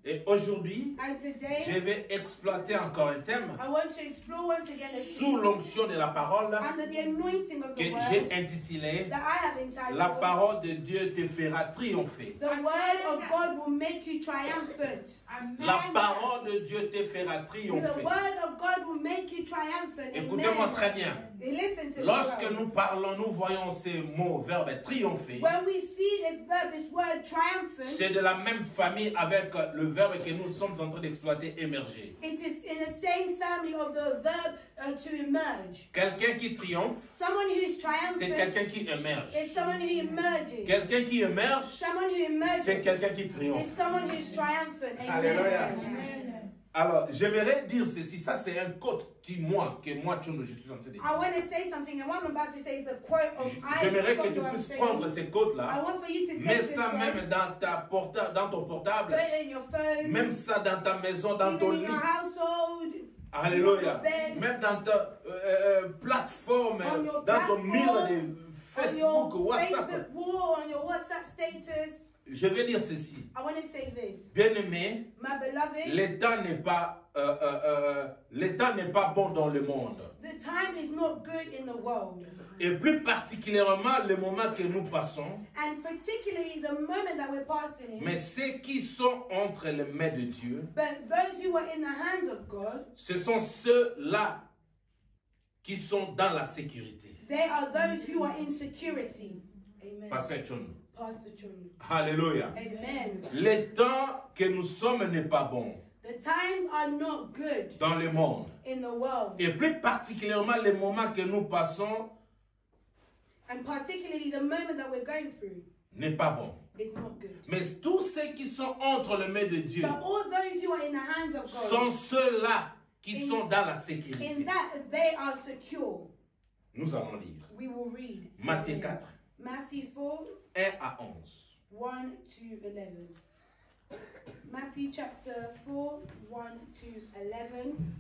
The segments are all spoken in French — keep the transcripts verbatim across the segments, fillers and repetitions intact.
Et aujourd'hui, And today, je vais exploiter encore un thème I want to explore once again a sous l'onction de la parole under the anointing of que the word j'ai intitulé that I have entitled, La parole de Dieu te fera triompher. The word of God will make you triumphant. La parole de Dieu te fera The triompher. word of God will make you triumphant. Écoutez-moi Amen. très bien. And listen to me Lorsque well. nous parlons, nous voyons ces mots, verbe triompher. When we see this verb, this word triumphant, C'est de la même famille avec le verbe que nous sommes en train d'exploiter, émerger. it is in the same family of the verb uh, to emerge. Quelqu'un qui triomphe, Someone who is c'est triumphant quelqu'un qui émerge. is someone who emerges. Quelqu'un qui émerge, Someone who emerges c'est quelqu'un qui is triomphe. someone who is triumphant. Amen. Alléluia. Amen. Alors, j'aimerais dire ceci, ça c'est un code qui moi, que moi, Tchono, je suis en train de dire. I want to say something, and what I'm about to say is a quote of I. J'aimerais que tu what I'm puisses saying. prendre ces I codes-là, want for you to take mets this ça word, même dans, ta porta dans ton put portable, it in your phone, même ça dans ta maison, dans even ton in lit. your household, Alléluia. on your bed, Même dans ta euh, euh, plateforme, on your dans ton mur de platform, on Facebook, your WhatsApp. Facebook wall, on your WhatsApp status. Je vais dire ceci. I want to say this, Bien-aimé, my beloved. le temps n'est pas, euh, euh, euh, le temps n'est pas bon dans le monde. The time is not good in the world, Et plus particulièrement le moment que nous passons. and particularly the moment that we're passing in. Mais ceux qui sont entre les mains de Dieu, But those who are in the hands of God, ce sont ceux-là qui sont dans la sécurité. they are those who are in security. Amen. Pasteur Tchono. Pastor Chunu. Alléluia. Amen. Le temps que nous sommes n'est pas bon The times are not good dans le monde. in the world, Et plus particulièrement les moments que nous passons and particularly the moment that we're going through, n'est pas bon. it's not good. Mais tous ceux qui sont entre les mains de Dieu But all those who are in the hands of sont God, ceux-là qui In- sont dans la in sécurité. that they are secure. Nous allons lire We will read Matthieu Amen. quatre, Matthew four, un à onze. one to eleven. Matthew chapter four, one to eleven.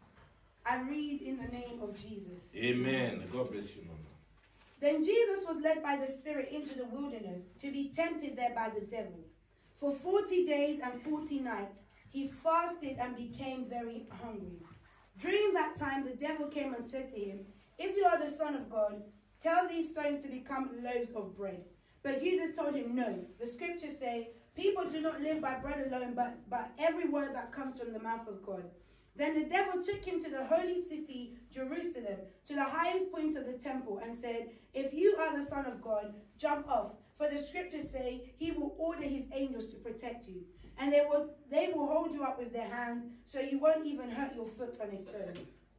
I read in the name of Jesus. Amen. God bless you, Mama. Then Jesus was led by the Spirit into the wilderness to be tempted there by the devil. For forty days and forty nights he fasted and became very hungry. During that time the devil came and said to him, "If you are the Son of God, tell these stones to become loaves of bread." But Jesus told him, "No, the scriptures say, people do not live by bread alone, but by every word that comes from the mouth of God." Then the devil took him to the holy city, Jerusalem, to the highest point of the temple, and said, "If you are the Son of God, jump off. For the scriptures say, he will order his angels to protect you. And they will, they will hold you up with their hands, so you won't even hurt your foot on a stone."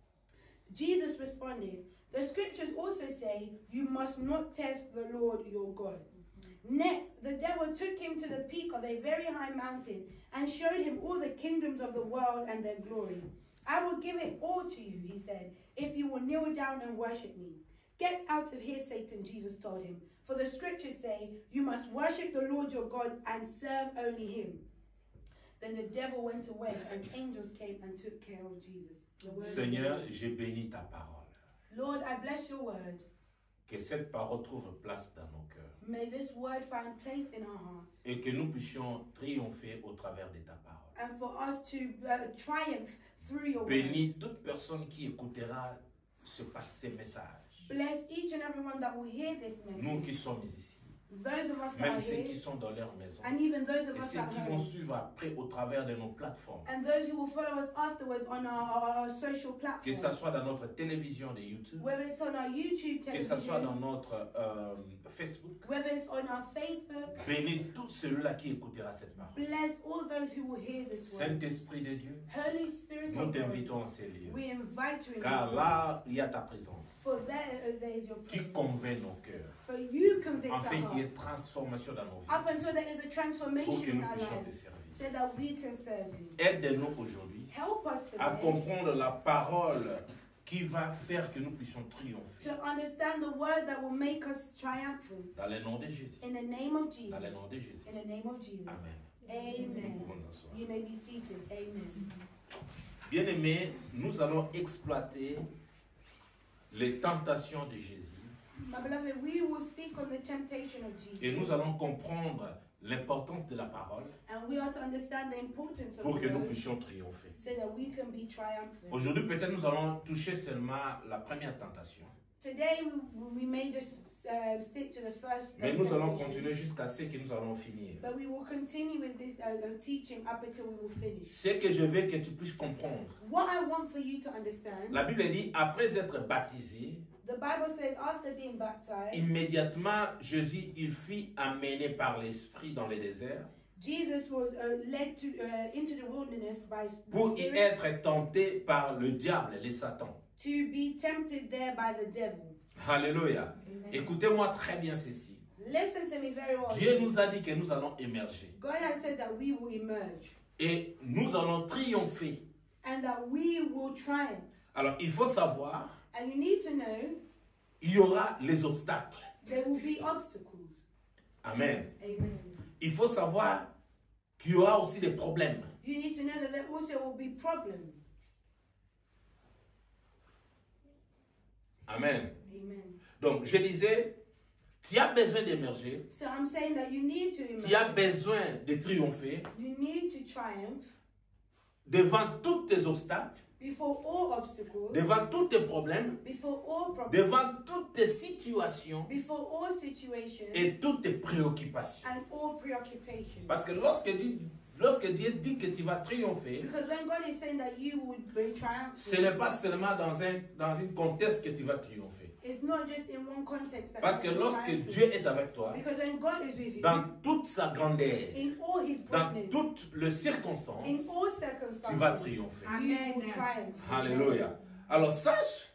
Jesus responded, "The scriptures also say, you must not test the Lord your God." Next, the devil took him to the peak of a very high mountain and showed him all the kingdoms of the world and their glory. "I will give it all to you," he said, "if you will kneel down and worship me." "Get out of here, Satan," Jesus told him, "for the scriptures say, you must worship the Lord your God and serve only him." Then the devil went away and angels came and took care of Jesus. The word of Seigneur, God. je bénis ta parole. Lord, I bless your word. Que cette parole trouve place dans nos cœurs. May this word find place in our hearts. Et que nous puissions triompher au travers de ta parole. And for us to uh, triumph through your word. Bénis toute personne qui écoutera ce, ces messages. Bless each and everyone that will hear this message. Nous qui sommes ici. Those of us that Même are ceux here. qui sont dans leur maison. And even those of Et us ceux at qui vont home. suivre après au travers de nos plateformes. And those who will follow us afterwards on our, our social platforms. Que ce soit dans notre télévision de YouTube. Whether it's on our YouTube Que ce soit dans television. notre euh, Facebook. Whether it's on our Facebook. Bénis tout celui-là qui écoutera cette parole. Bless all those who will hear this word. Saint-Esprit de Dieu, Holy Spirit nous of God. t'invitons en ces lieux. We invite you in Car this là, il y a ta présence. For there, there is your Tu presence. convaincs nos cœurs. For you convict our Afin qu'il y ait hearts. transformation dans nos Up vies. until there is a Pour que transformation in nous our puissions te lives. servir. So that we can serve you. Aide-nous aujourd'hui Help us à today comprendre la parole qui va faire que nous puissions triompher. to understand the word that will make us triumphant. Dans le nom de Jésus. In the name of Jesus. Dans le nom de Jésus. In the name of Jesus. Amen. Amen. Nous pouvons nous asseoir. You may be seated. Amen. Bien-aimés, nous allons exploiter les tentations de Jésus My beloved, we will speak on the temptation of et Jesus. nous allons comprendre l'importance de la parole And we are to understand the importance of pour que the nous word puissions triompher. so that we can be triumphant. Aujourd'hui, peut-être nous allons toucher seulement la première tentation. Today we, we may just uh, stick to the first. Mais nous allons temptation, continuer jusqu'à ce que nous allons finir. But we will continue with this uh, uh, teaching up until we will finish. Ce que je veux que tu puisses comprendre. What I want for you to understand, La Bible dit, après être baptisé, the Bible says after being baptized, immédiatement Jésus il fut amené par l'Esprit dans le désert Jesus was uh, led to uh, into the wilderness by the pour y Spirit être tenté par le diable, les Satan. to be tempted there by the devil. Alléluia. Amen. Écoutez-moi très bien ceci. Listen to me very well. Dieu nous a dit que nous allons émerger God has said that we will emerge et nous allons triompher. and that we will triumph. Alors il faut savoir, And you need to know il y aura les obstacles. there will be obstacles. Amen. Amen. Il faut savoir qu'il y aura aussi des problèmes. You need to know that there also will be problems. Amen. Amen. Donc je disais, tu as besoin d'émerger, So I'm saying that you need to tu as emerge. besoin de triompher You need to triumph devant tous tes obstacles, before all obstacles, devant tous tes problèmes, before all problems, devant toutes tes situations before all situations, et toutes tes préoccupations. and all preoccupations. Parce que lorsque Dieu, lorsque Dieu dit que tu vas triompher, Because when God is saying that you will be triumphant, ce n'est pas seulement dans un, dans un contexte que tu vas triompher. it's not just in one context that Parce que you will be lorsque triumphant. Dieu est avec toi, Because when God is with you, dans toute sa grandeur, in all His dans goodness, toutes les circonstances, in all tu vas circumstances, triompher. you will triumph. Alléluia. Alors sache,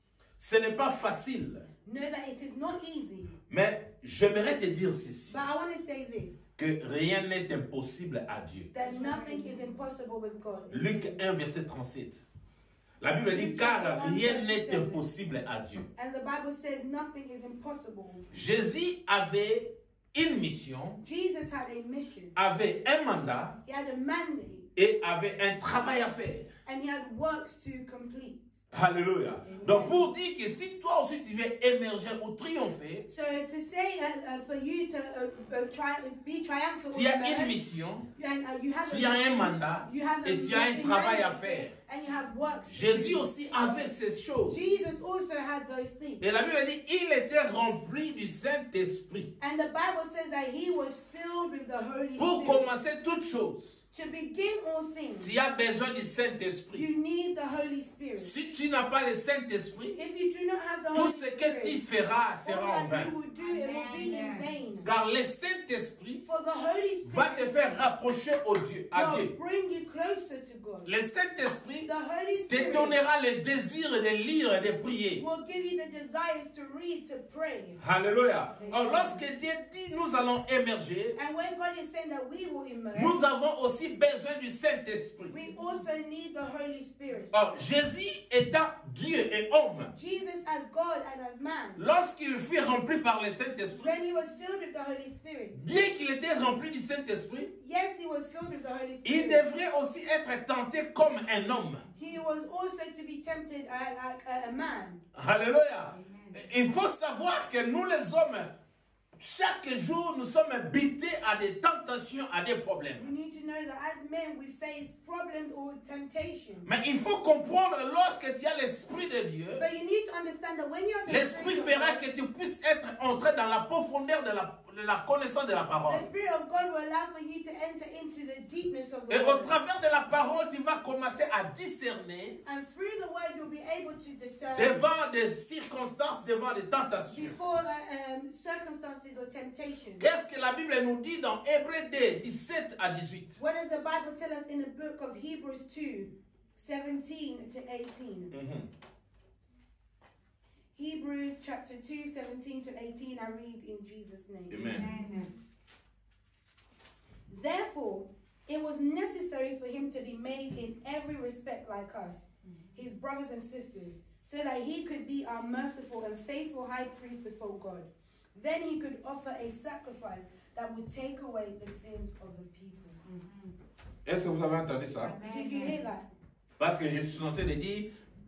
ce n'est pas facile, Know that it is not easy, mais j'aimerais te dire ceci, but I want to say this, que rien n'est impossible à Dieu. that nothing is impossible with God. Luc un, verset trente-sept. La Bible dit, car rien n'est impossible à Dieu. And the Bible says nothing is impossible. Jésus avait une mission, Jesus had a mission. avait un mandat He had a mandate et avait un travail à faire. and he had works to complete. Alléluia. Donc pour dire que si toi aussi tu veux émerger ou triompher, So to say uh, uh, for you to uh, uh, try be triumphant, tu as with une God, mission, and uh, you have tu a, as un mandat you have et tu as un a travail à mandate, faire. and you have works. to Jésus do. aussi avait ces choses. Jesus also had those things. Et la Bible dit, il était rempli du Saint-Esprit. And the Bible says that he was filled with the Holy Pour Spirit. commencer toutes choses, To begin all things, tu as besoin du Saint-Esprit. you need the Holy Spirit. Si tu n'as pas le Saint-Esprit, If you do not have the tout Holy ce que tu Spirit, feras sera en all that vain. you will do, it will be in vain. Car le Saint-Esprit For the Holy va te Spirit faire rapprocher au Dieu, à will Dieu. bring you closer to God. Le Saint-Esprit The Holy te Spirit donnera le désir de lire et de prier. will give you the desires to read, to pray. Alléluia. Alors, lorsque Dieu dit nous allons émerger, And when God is saying that we will emerge, nous avons aussi besoin du Saint-Esprit. we also need the Holy Spirit. Or, Jésus étant Dieu et homme, Jesus as God and as man, lorsqu'il fut rempli par le Saint-Esprit, when he was filled with the Holy Spirit, bien qu'il était rempli du Saint-Esprit, yes, he was filled with the Holy il Spirit. devrait aussi être tenté comme un homme. He was also to be tempted uh, like a, a man. Alléluia. Il faut savoir que nous les hommes, chaque jour, nous sommes bités à des tentations, à des problèmes. We need to know that as men we face problems or temptations. Mais il faut comprendre lorsque tu as l'Esprit de Dieu, But you need to understand that when you have the l'Esprit Spirit of fera God, que tu puisses être entré dans la profondeur de la, de la connaissance de la parole. the Spirit of God will allow for you to enter into the deepness of the Et au word. travers de la parole, tu vas commencer à discerner And through the word you'll be able to discern devant des circonstances, devant des tentations. before uh, um, circumstances or temptations. Qu'est-ce que la Bible nous dit dans Hébreux deux, dix-sept à dix-huit? What does the Bible tell us in the book of Hebrews two, seventeen to eighteen? Mhm. Hebrews chapter two, seventeen to eighteen, I read in Jesus' name. Amen. Therefore, it was necessary for him to be made in every respect like us, his brothers and sisters, so that he could be our merciful and faithful high priest before God. Then he could offer a sacrifice that would take away the sins of the people. Est-ce que vous avez entendu ça? Did you hear that? Parce que je suis en train de dire,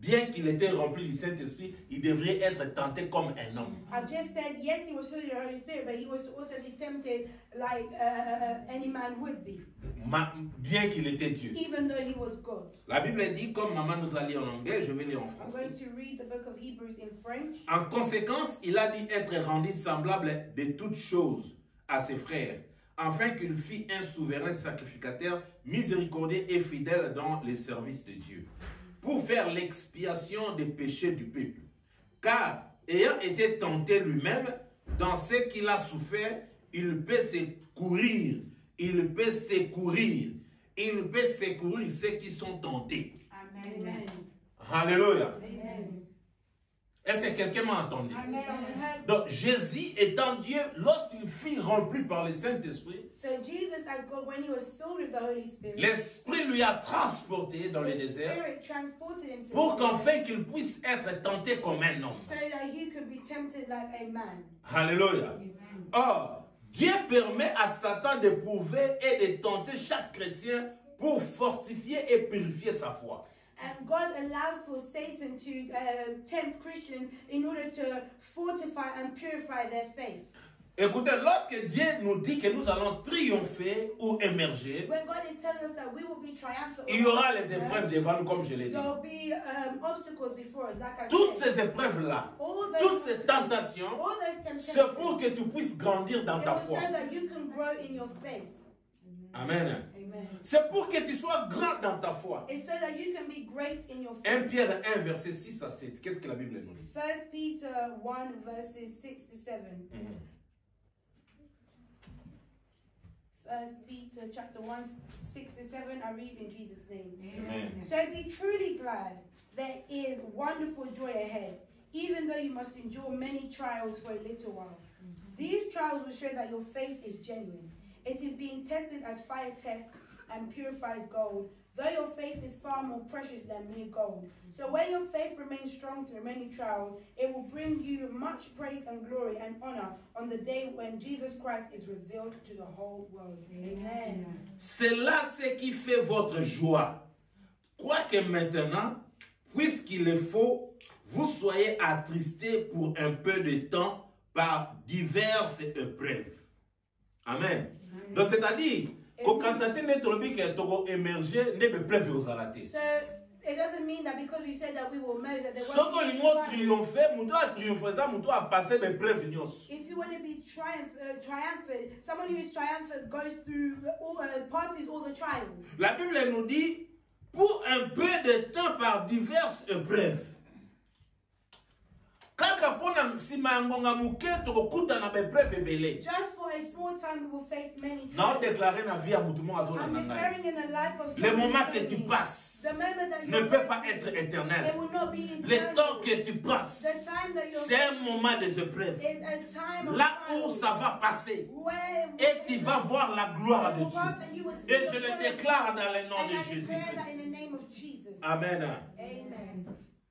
bien qu'il était rempli du Saint-Esprit, il devrait être tenté comme un homme. I've just said, yes, he was filled with the Holy Spirit, but he was to also be tempted like uh, uh, any man would be. Ma, bien qu'il était Dieu. Even though he was God. La Bible dit, comme maman nous a lu en anglais, je vais lire en I'm français. going to read the book of Hebrews in French. En conséquence, il a dit être rendu semblable de toutes choses à ses frères, afin qu'il fît un souverain sacrificateur, miséricordieux et fidèle dans les services de Dieu, pour faire l'expiation des péchés du peuple. Car, ayant été tenté lui-même, dans ce qu'il a souffert, il peut secourir, il peut secourir, il peut secourir ceux qui sont tentés. Amen. Alléluia. Amen. Est-ce que quelqu'un m'a entendu? Amen. Donc, Jésus étant Dieu, lorsqu'il fut rempli par le Saint-Esprit, So Jesus, as God, when he was filled with the Holy Spirit, l'Esprit lui a transporté dans le the désert Spirit transported him to pour the qu'enfin qu'il puisse être tenté comme un homme. so that he could be tempted like a man. Alléluia. Or, Dieu permet à Satan d'éprouver et de tenter chaque chrétien pour fortifier et purifier sa foi. And God allows for Satan to uh, tempt Christians in order to fortify and purify their faith. Écoutez, lorsque Dieu nous dit que nous allons triompher ou émerger, When God is telling us that we will be triumphant, il y aura les épreuves devant nous, comme je l'ai dit. there will be um, obstacles before us, like I Toutes said. ces épreuves-là, All toutes those, ces tentations, all those temptations, c'est pour que tu puisses grandir dans it ta was foi. so that you can grow in your faith. Amen. Amen. C'est pour que tu sois grand dans ta foi. It's so that you can be great in your un faith. Pierre un, verset six à sept. Qu'est-ce que la Bible nous dit? First Peter one verses six to seven. Mhm. First Peter chapter one six to seven. I read in Jesus' name. Amen. So be truly glad. There is wonderful joy ahead, even though you must endure many trials for a little while. These trials will show that your faith is genuine. It is being tested as fire tests and purifies gold, though your faith is far more precious than mere gold. So when your faith remains strong through many trials, it will bring you much praise and glory and honor on the day when Jesus Christ is revealed to the whole world. Amen. C'est là ce qui fait votre joie. Quoique maintenant, puisqu'il est faux, vous soyez attristés pour un peu de temps par diverses épreuves. Amen. Donc c'est-à-dire, quand Constantin est tombé, qu'il a émergé, ne peut plus vous arrêter. So it doesn't mean that because we said that we will merge that there Ce won't que be nous avons trials. triomphé, nous avons triomphé, nous avons passé des épreuves. If you want to be triumph, uh, triumphant, someone who is triumphant goes through all, uh, passes all the trials. La Bible nous dit, pour un peu de temps par diverses épreuves. Kaka pona sima ngonga muke tokuta na bepreve belé. Just for a small time, we will face many Na trials. déclarer na vie à mutumo azona I'm nanga. declaring in the life of Le someone moment who que knows tu me, passes the moment that ne you're peut pas going être through, éternel. it will not be Le eternal. temps que tu passes, The time that you're c'est un moment des épreuves. is a time of Là où trials. ça va passer, Where et tu vas voir la gloire it de will pass and Dieu. you will see Et the je le glory of déclare God. dans le nom And de I declare that in Jésus-Christ. the name of Jesus. Amen. Amen.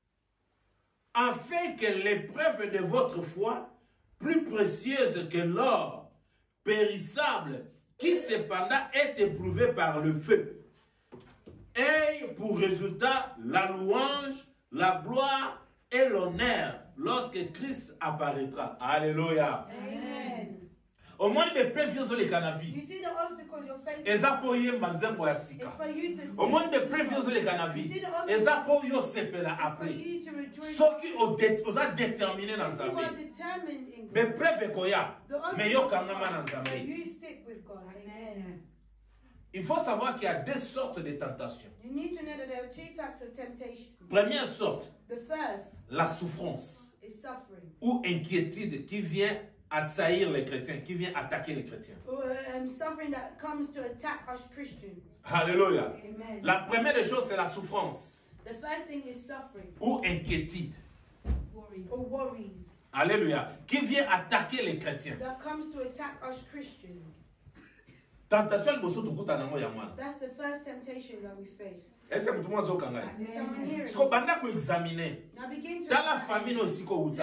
Afin que l'épreuve de votre foi, plus précieuse que l'or périssable, qui cependant est éprouvé par le feu, ait pour résultat la louange, la gloire et l'honneur lorsque Christ apparaîtra. Alléluia. Amen. Au moins des prévisions de You l'écanavi. see the obstacles you're facing. Eza po ye manzembo ya It's sika. for you to see. Au moins des prévisions de l'écanavi. Eza po yo sepela It's for après. you to rejoice. Soki oza déterminé dans If you are Nzambe. determined in God, Mais preuve koya. the Mais yo obstacles kangama na come, but Nzambe. you stick with God. Amen. Il faut savoir qu'il y a deux sortes de tentations. You need to know that there are two types of temptation. Première sorte, The first la souffrance is suffering, ou inquiétude qui vient assaillir les chrétiens, qui vient attaquer les chrétiens. or um, suffering that comes to attack us Christians. Alléluia. Amen. La première des choses, c'est la souffrance The first thing is suffering ou inquiétude. or worries Alléluia. Qui vient attaquer les chrétiens. that comes to attack us Christians. Tentation, liboso tokuta nango ya mwana. That's the first temptation that we face. Est-ce que mutu mwazo kanga? Is someone hearing? Siko banda ko examiner. Now begin to Dans la famille no siko look uta. at your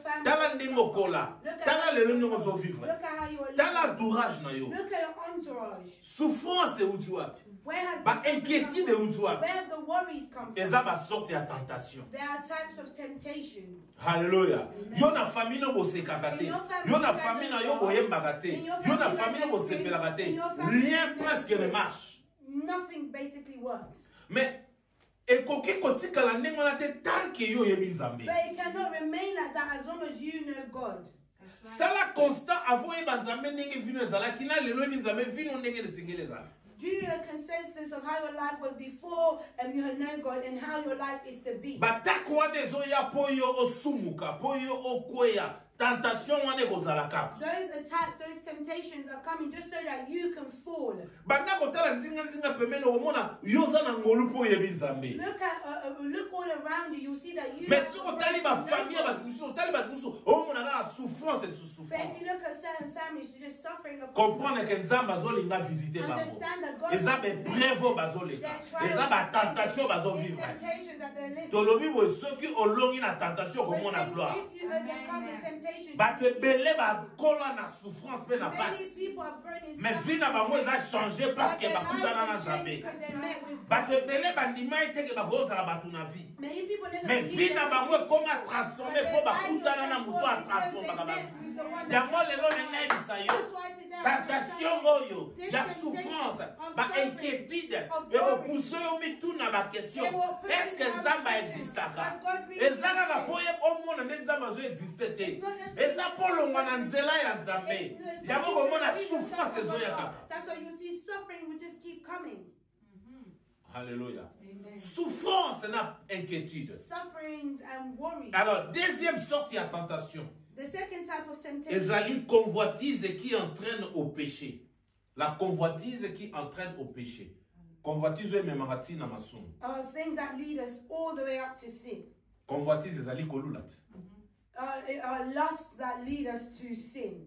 family. Tala ndingo kola. Tala lelo ndingo zo vivre. Look at how you are Tala living. entourage na yo. Look at your entourage. Souffrance e utu wapi. Where has Ba the inquiétude e utu wapi. Where have the worries come from? Eza ba sorte ya tentation. There are types of temptations. Hallelujah. Yo na famille no bosekaka te. Yo na famille na yo boyembaka te. Yo na famille no bosepelaka te. Rien presque ne marche. Nothing basically works. Mais ekoki kotikala ndenge wana te tant que yo yebi Nzambe. But it cannot remain like that as long as you know God. Sala constant avo yeba Nzambe ndenge vino ezalaki na lelo yebi Nzambe vino ndenge esengeli ezala. Do you have a consensus of how your life was before and you had known God and how your life is to be? Batako wana ezoya po yo osumuka, po yo okweya. Tentation wana ekozala kaka. Those attacks, those temptations are coming just so that you can fall. Banda kotala nzinga nzinga pemene omona yoza na ngolu po yebi Nzambe. Look at uh, uh, look all around you, you'll see that you. Mais si otali ba famille ba musu, otali ba musu, omona ka souffrance et sous But if souffrance. you look at certain families, you're just suffering. Comprendre que Nzambe azolinga visiter bango. Understand that God. Eza be brève bazoleka. Eza ba tentation bazo vivre. Temptations that they're living. Tolobi bo soki olongi na tentation komona gloire. If you overcome the temptations. Bato ebele bakola na souffrance pe na Many passe. people have grown in Mais vie na bango eza changer parce que bakutana na Nzambe. Bato ebele bandima ete ke bakozala bato na vie. Many people never Mais believe vie na that- bango ekoma transformer po bakutana na moto a transformer ba vie. Yango lelo nenebisa yo. Tentation oyo ya souffrance, ba inquiétude, ekopousse yo mituna ba question. Est-ce que Nzambe existaka? Ezaka ka po ye omona nde Nzambe azo existe te. Eza polonga na nzela ya Nzambe. Yango komona souffrance ezoyaka. That's why you see suffering will just keep coming. Alléluia. Souffrance na inquiétude. Sufferings and worries. Alors, deuxième sorte, il y a tentation. The second type of temptation Ezali convoitise qui entraîne au péché. La convoitise qui entraîne au péché. Convoitise est même na masum. are things that lead us all the way up to sin. Convoitise ezali kolulat. Uh, are lusts that lead us to sin.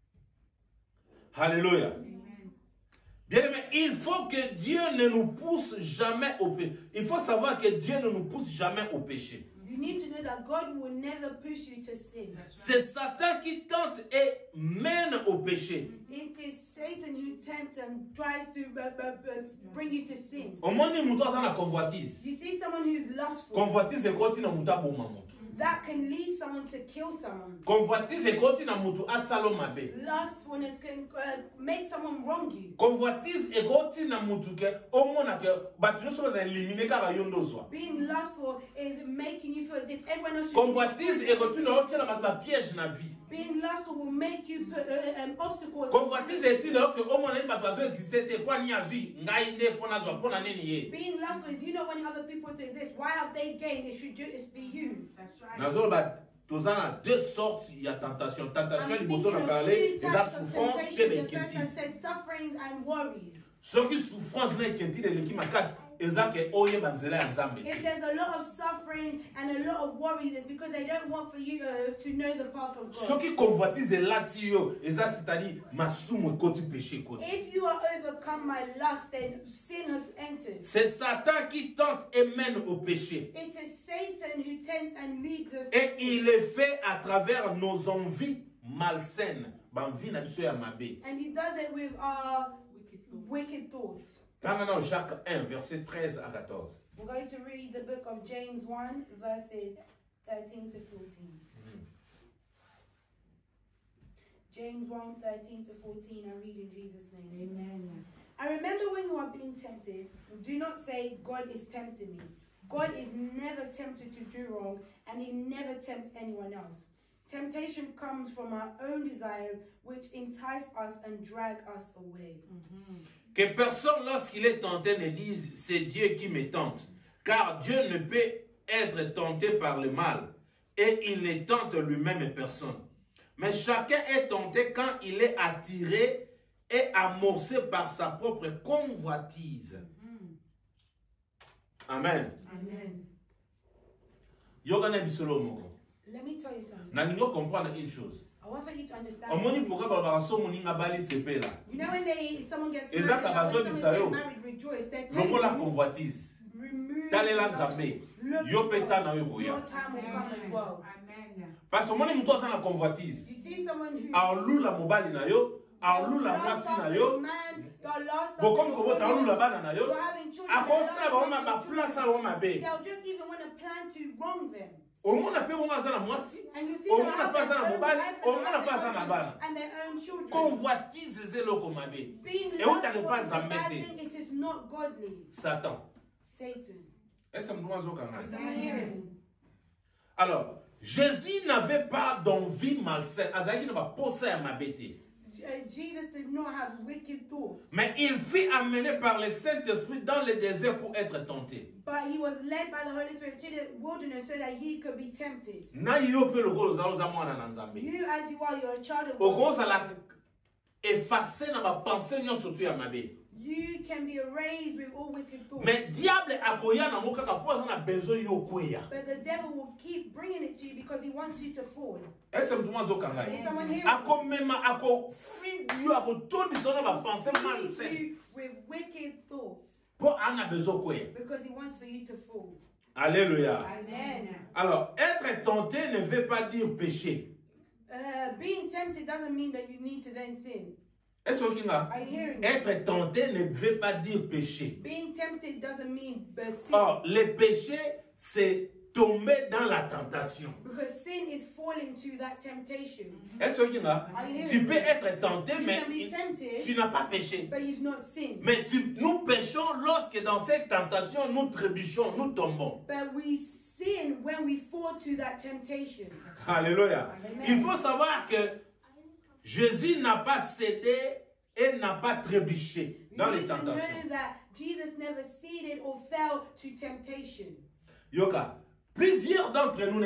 Alléluia. Bien aimé, il faut que Dieu ne nous pousse jamais au péché. Il faut savoir que Dieu ne nous pousse jamais au péché. You need to know that God will never push you to sin. C'est Satan qui tente et mène au péché. It is Satan who tempts and tries to uh, uh, uh, bring you to sin. Omoni muto aza na convoitise. You see someone who's lustful, Convoitise ekoti na mutu aboma mutu. that can lead someone to kill someone. Convoitise ekoti na mutu asala mabe. Lustfulness can uh, make someone wrong you. Convoitise ekoti na mutu ke omona ke batu nyonso baza elimine kaka yo ndo zwa. Being lustful is making you feel as if everyone else should Convoitise ekoti na otia na bato ba piège na vie. Being lustful will make you put uh, um, obstacles. Convoitise eti na oke omona ni bato bazo existe te kwa ni ya vie ngai nde fona zwa pona nini ye. Being lustful is you know wanting other people to exist. Why have they gained? It should do it be you. That's right. Nazo ba tozana deux sortes il y a tentation. Tentation I'm liboso speaking na of parler two eza types of souffrance pe temptation. The first I inquiétude. said sufferings and worries. Soki souffrance na inquiétude eleki makasi eza ke oyeba nzela ya Nzambe. If there's a lot of suffering and a lot of worries, it's because they don't want for you uh, to know the path of God. Soki convoitise elati yo eza c'est-à-dire masumu ekoti péché ekoti. If you are overcome by lust, then sin has entered. C'est Satan qui tente et mène au péché. It is Satan who tempts and leads us. Et il le fait à travers nos envies malsaines. Banvi na biso ya mabe. And he does it with our Wicked thoughts. wicked thoughts. Tanga dans Jacques un, verset treize à quatorze. We're going to read the book of James one, verses thirteen to fourteen. James one, thirteen to fourteen, I read in Jesus' name. Amen. I remember when you are being tempted, do not say, God is tempting me. God is never tempted to do wrong, and he never tempts anyone else. Temptation comes from our own desires, which entice us and drag us away. Que personne, lorsqu'il est tenté, ne dise « c'est Dieu qui me tente ». Car Dieu ne peut être tenté par le mal, et il ne tente lui-même personne. Mais chacun est tenté quand il est attiré et amorcé par sa propre convoitise. Amen. Amen. Yogana bisolo moko. Let me tell you something. Na ningo comprendre une chose. I want for you to understand. Omoni pourquoi baba so moninga bali sepela. You know when they someone gets married, Ezaka like bazo when bisa someone yo. gets married, rejoice. They're Lobo la telling you, convoitise. remove Talela your- Nzambe. Look Yo to peta God. na yo boya. Your time will come as well. Amen. Parce que mon ami toi ça la convoitise. You see someone who Aolu la mobali na yo, aolu la mwasi na yo. Bon comme comment aolu la bana na yo. Akosa ba ma ba plan ça ba ma be. they'll just even want to plan to wrong them. Au monde appelle mon azana mwasi. And you see Au them monde have appelle ça their na own mobali, wife au and monde have appelle ça their na own bana. and their own children. Convoitise c'est le commandé. Being Et où t'as lustful pas is a bad embêté. thing, it is not godly. Satan. Satan. Est-ce que nous avons Is someone hearing me? Alors, Jésus n'avait pas d'envie malsaine. Azaki ne va pas penser à ma bête. Uh, Jesus did not have wicked thoughts, Mais il fut amené par le Saint-Esprit dans le désert pour être tenté. but he was led by the Holy Spirit to the wilderness so that he could be tempted. Na yo pe le rôle aux za mwana na nzambe. You, as you are, you're a child of Au God. commence à la effacer na ba pensée nyo surtout ya mabe. You can be erased with all wicked thoughts. Mais diable akoya na moka ka poza na besoin yo kweya. But the devil will keep bringing it to you because he wants you to fall. Est-ce que mtu zo kanga? Is someone hearing? Ako mema ako fidio ako tondi sona ba pensée Feed malsaine. you with wicked thoughts Po ana besoin kweya. because he wants for you to fall. Alléluia. Amen. Alors, être tenté ne veut pas dire péché. Uh, being tempted doesn't mean that you need to then sin. Est-ce que vous Are you hearing me? être tenté ne veut pas dire péché. Being tempted doesn't mean the sin. Or, le péché, c'est tomber dans la tentation. Because sin is falling to that temptation. Est-ce que vous tu peux être tenté, You mais can be tempted, tu n'as pas péché. but you've not sinned. Mais tu, nous péchons lorsque dans cette tentation, nous trébuchons, nous tombons. But we sin when we fall to that temptation. Alléluia. Amen. Il faut savoir que Jésus n'a pas cédé et n'a pas trébuché You dans les need to tentations. know that Jesus never ceded or fell to temptation. Yoka, plusieurs d'entre nous,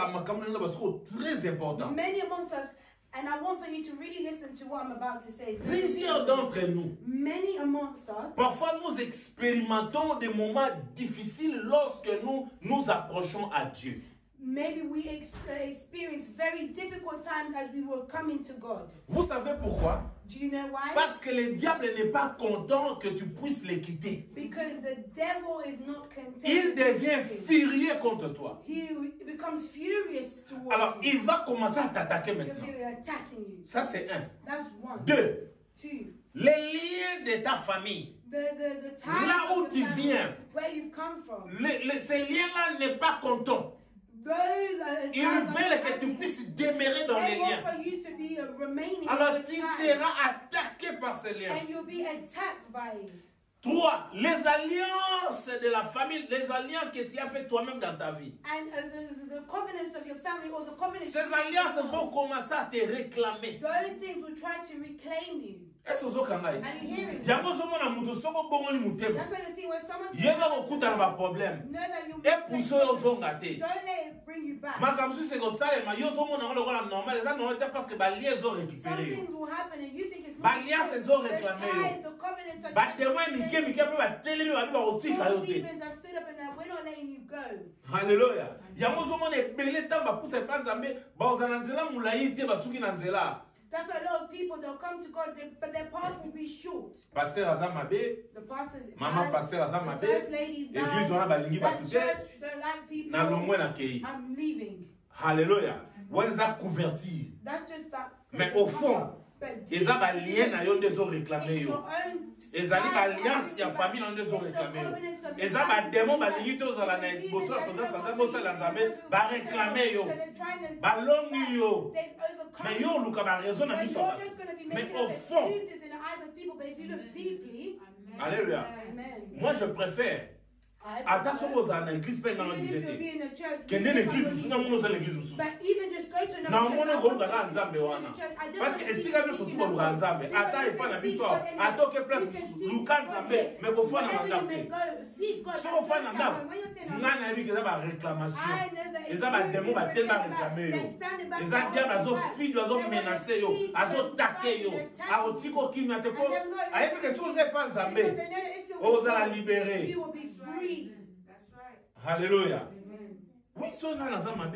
très important. Many amongst us, and I want for you to really listen to what I'm about to say. Plusieurs d'entre nous, Many amongst us, parfois nous expérimentons des moments difficiles lorsque nous nous approchons à Dieu. maybe we ex uh, experience very difficult times as we were coming to God. Vous savez pourquoi? Do you know why? Parce que le diable n'est pas content que tu puisses les quitter. Because the devil is not content. Il devient with you. furieux contre toi. He becomes furious towards Alors, you. il va commencer à t'attaquer He'll maintenant. be attacking you. Ça, c'est un. That's one. Deux, Two. les liens de ta famille. The, the, the ties Là où of the tu family, viens. where you've come from. Les- les- ces liens-là n'est pas content. Those are the Ils ties of veulent the que tu family. puisses demeurer dans les They want liens. for you to be uh, remaining Alors, in those tu ties. seras attaqué par ces liens. And you'll be attacked by it. Trois, les alliances de la famille, les alliances que tu as fait toi-même dans ta vie. And uh, the, the covenants of your family or the covenants Ces you alliances have, vont commencer à te réclamer. those things will try to reclaim you. Est-ce que vous avez Are you hearing me? yango ozomona mutu soki obongoli motema That's why you see when someone's yeba kokutana baproblème know that you'll epuso oyo ozonga te don't let it bring you back. makambo mosusu ekosalema yo ozomona yango lokola normal eza normal te parce que balie Some ezorécupere yo things will happen and you think it's not B'alliance true. ezo The réclamer yo. ties, the covenants are batemoin mike mike mpe batelemi babi bakotika yo Some te demons have stood up and that we're not letting you go. halleluya yango ozomona ebele ntango bapusa epa nzambe bazala na nzela molai te basuki na nzela That's why a lot of people they'll come to God, they, but their path will be short. paster aza mabe The pastors, mama bad, paster aza the mabe first ladies, église bad, wana balingi that bato te church don't like people. na longwe na kei I'm leaving. halleluya wana eza couverture That's just that. mais au fond But deep, eza balien na yo nde ezoréclame it's yo your own ezali ties baalliance that ya are famille na nde It's the ezoréclame yo covenants of your eza family. bademo balingi te ozala na It's the liboso ya demons présence that ata want bosala you nzambe to- baréclame yo So they're trying to- balongi yo They've overcome mais you. yo oluka baraison na But miso you're ya bato just going to be mais making au up fond excuses in the eyes of people. But if you look deeply, alléluia Amen. moi je préfère I ata prefer- soki ozala na église mpe nanga Even if lize you'll be te in a church, kende even na if église I'm mosusu not na mona oza na église mosusu But even just go to another na church, omona I okoluka want kaka you to nzambe see wana the church. I just parce want que to see esika you nyonso seeking tokoluka the nzambe Lord. ata You epai na can biso seek God and atoke you place can mosusu seek luka God nzambe here. me kofanda na Wherever you ndako may te go, seek God. soki But ofanda na just ndako that when you're staying ngai at nayebi ke eza baréclamation I know that it's eza bademo you, bateli they're baréclame yo standing back eza there diable holding back. azofidi They want to azomenase yo seek azotake and yo find and attack akotika okimia te mpo And they're not- ayebi ke soki oza epa nzambe Because they know that if you're ozala with God, libere you will be free. halleluya Amen. oui soki ngai naza mabe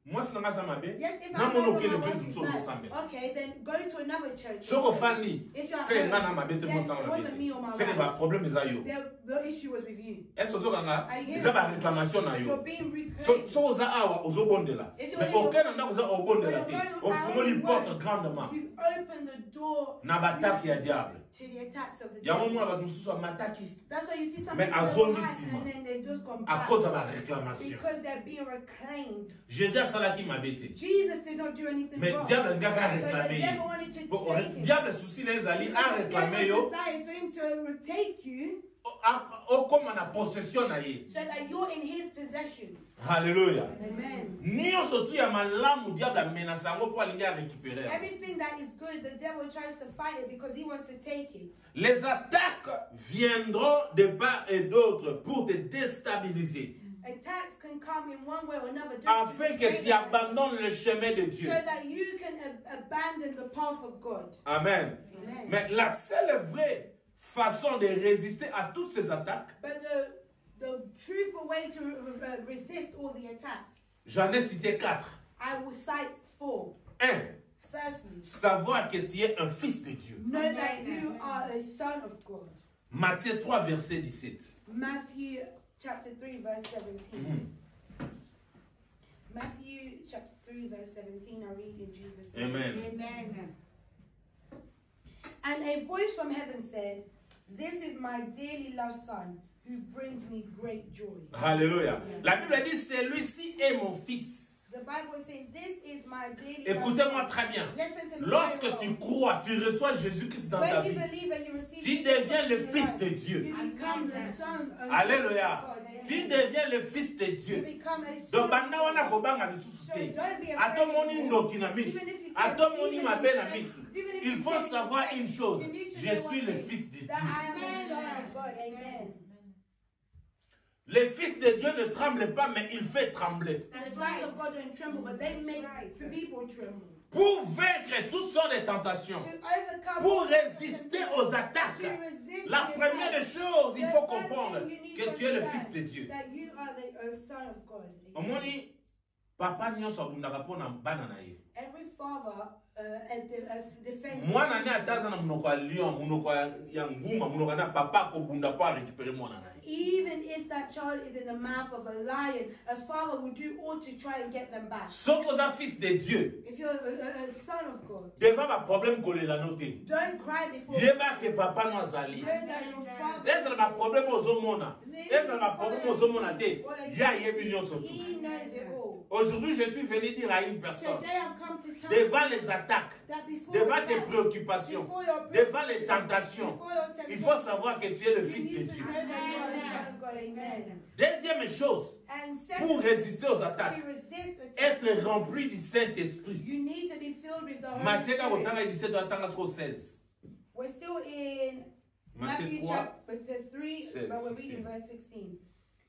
Moi, c'est dans ma bé. Yes, if Non, I mon know aucun my église, wife nous is sommes bad, ensemble. okay, then go to another church. Ce qu'on fait, If you're c'est hurt, un ma bé, tout le monde yes, s'en it wasn't me or my C'est wife. le problème, ils ont. The, the issue was with you. Est-ce que vous avez I hear une you. réclamation? You're being So, reclaimed. so vous avez vous avez bon de là. If you're Mais in aucun your- n'en a vous avez bon de When là. you're going Au out fond, and il porte work, grandement. You open the door Na bataki ya diable. to the attacks of the Il y a un devil. moment là, nous sommes mataki. That's why you see some Mais people à go zone hide ici, and then they just come À back cause de la réclamation. because they're being reclaimed. Jésus a salaki m'a bêté. Jesus did not do anything Mais wrong. diable n'a qu'à But the réclamer. devil wanted to Bon, take him. diable souci les alliés Because a the réclamé devil yo. desires for him to retake you Au comme on a possession na ye. so that you're in his possession. Alléluia. Amen. Ni on surtout ya malamu diable a menacé ngo pour aller récupérer. Everything that is good, the devil tries to fight it because he wants to take it. Les attaques viendront de part et d'autre pour te déstabiliser. Attacks can come in one way or another just Afin to que tu destabilize abandonnes le chemin de you, Dieu. so that you can ab- abandon the path of God. Amen. Amen. Mais la seule vraie façon de résister à toutes ces attaques, But the the truthful way to re- resist all the attacks, j'en ai cité quatre. I will cite four. Un, Firstly, savoir que tu es un fils de Dieu. know that you are a son of God. Matthieu trois, verset dix-sept. Matthew chapter three, verse seventeen. Matthew chapter three, verse seventeen, I read in Jesus' name. Amen. Amen. And a voice from heaven said, "This is my dearly loved son, who brings me great joy." Alléluia. La Bible dit, celui-ci est mon fils. The Bible is saying, "This is my dearly loved Écoutez-moi son." très bien. Listen to me Lorsque very well. tu crois, tu reçois Jésus-Christ dans ta When you vie. believe and you receive Tu Jesus deviens le into your fils life, de Dieu. you become the son of Alléluia. God. Tu deviens le fils de You Dieu. become a son Donc, of banda wana God. kobanga lisusu So te. don't be afraid Atomoni anymore. ndoki na misu. Even if you say- Atomoni even mabe if na you say- misu. even if Il you faut say- savoir une chose. You need to Je know suis one le thing, fils de Dieu. that I am a son of God. Amen. Le fils de Dieu ne tremble pas, mais il fait trembler. The sons of God don't tremble, but they make the people tremble. Pour vaincre toutes sortes de tentations, To overcome pour all the résister temptations, aux attaques, to resist la the première des attacks. choses, il The faut first comprendre thing you need que to tu es le understand fils de Dieu. That you are the a son of God. Omoni, papa nyonso abundaka mpona bana na ye. Every father uh, and de- uh, defends. Mwana ne ataza na munoko ya lion, munoko ya ya nguma, munoko na papa akobunda po arécupérer mwana na ye. Even if that child is in the mouth of a lion, a father will do all to try and get them back. Soki oza fils de Dieu, If you're a, a, a son of God, devant ba problème kolela no te. don't cry before. Yeba ke papa no azali. Know that your father. Ezala ba problème ozomona. Ezala ba problème ozomona te. Ya yebi nyonso tu. He knows it all. Aujourd'hui, je suis venu dire à une personne, Today I've come to tell devant you les attaques, that before devant the tes attack, préoccupations, before your devant les tentations, before your il temptation, faut savoir que tu es le you fils de need to Dieu. know that you are a son of God. Amen. Deuxième chose, And pour secondly, résister aux attaques, to resist attack, être rempli du Saint-Esprit. you need to be filled with the Holy Matthieu Spirit. quarante dix-sept atanga jusqu'au seize. We're still in Matthieu Matthew trois, chapter three, seize, but we're sixteen. reading verse sixteen.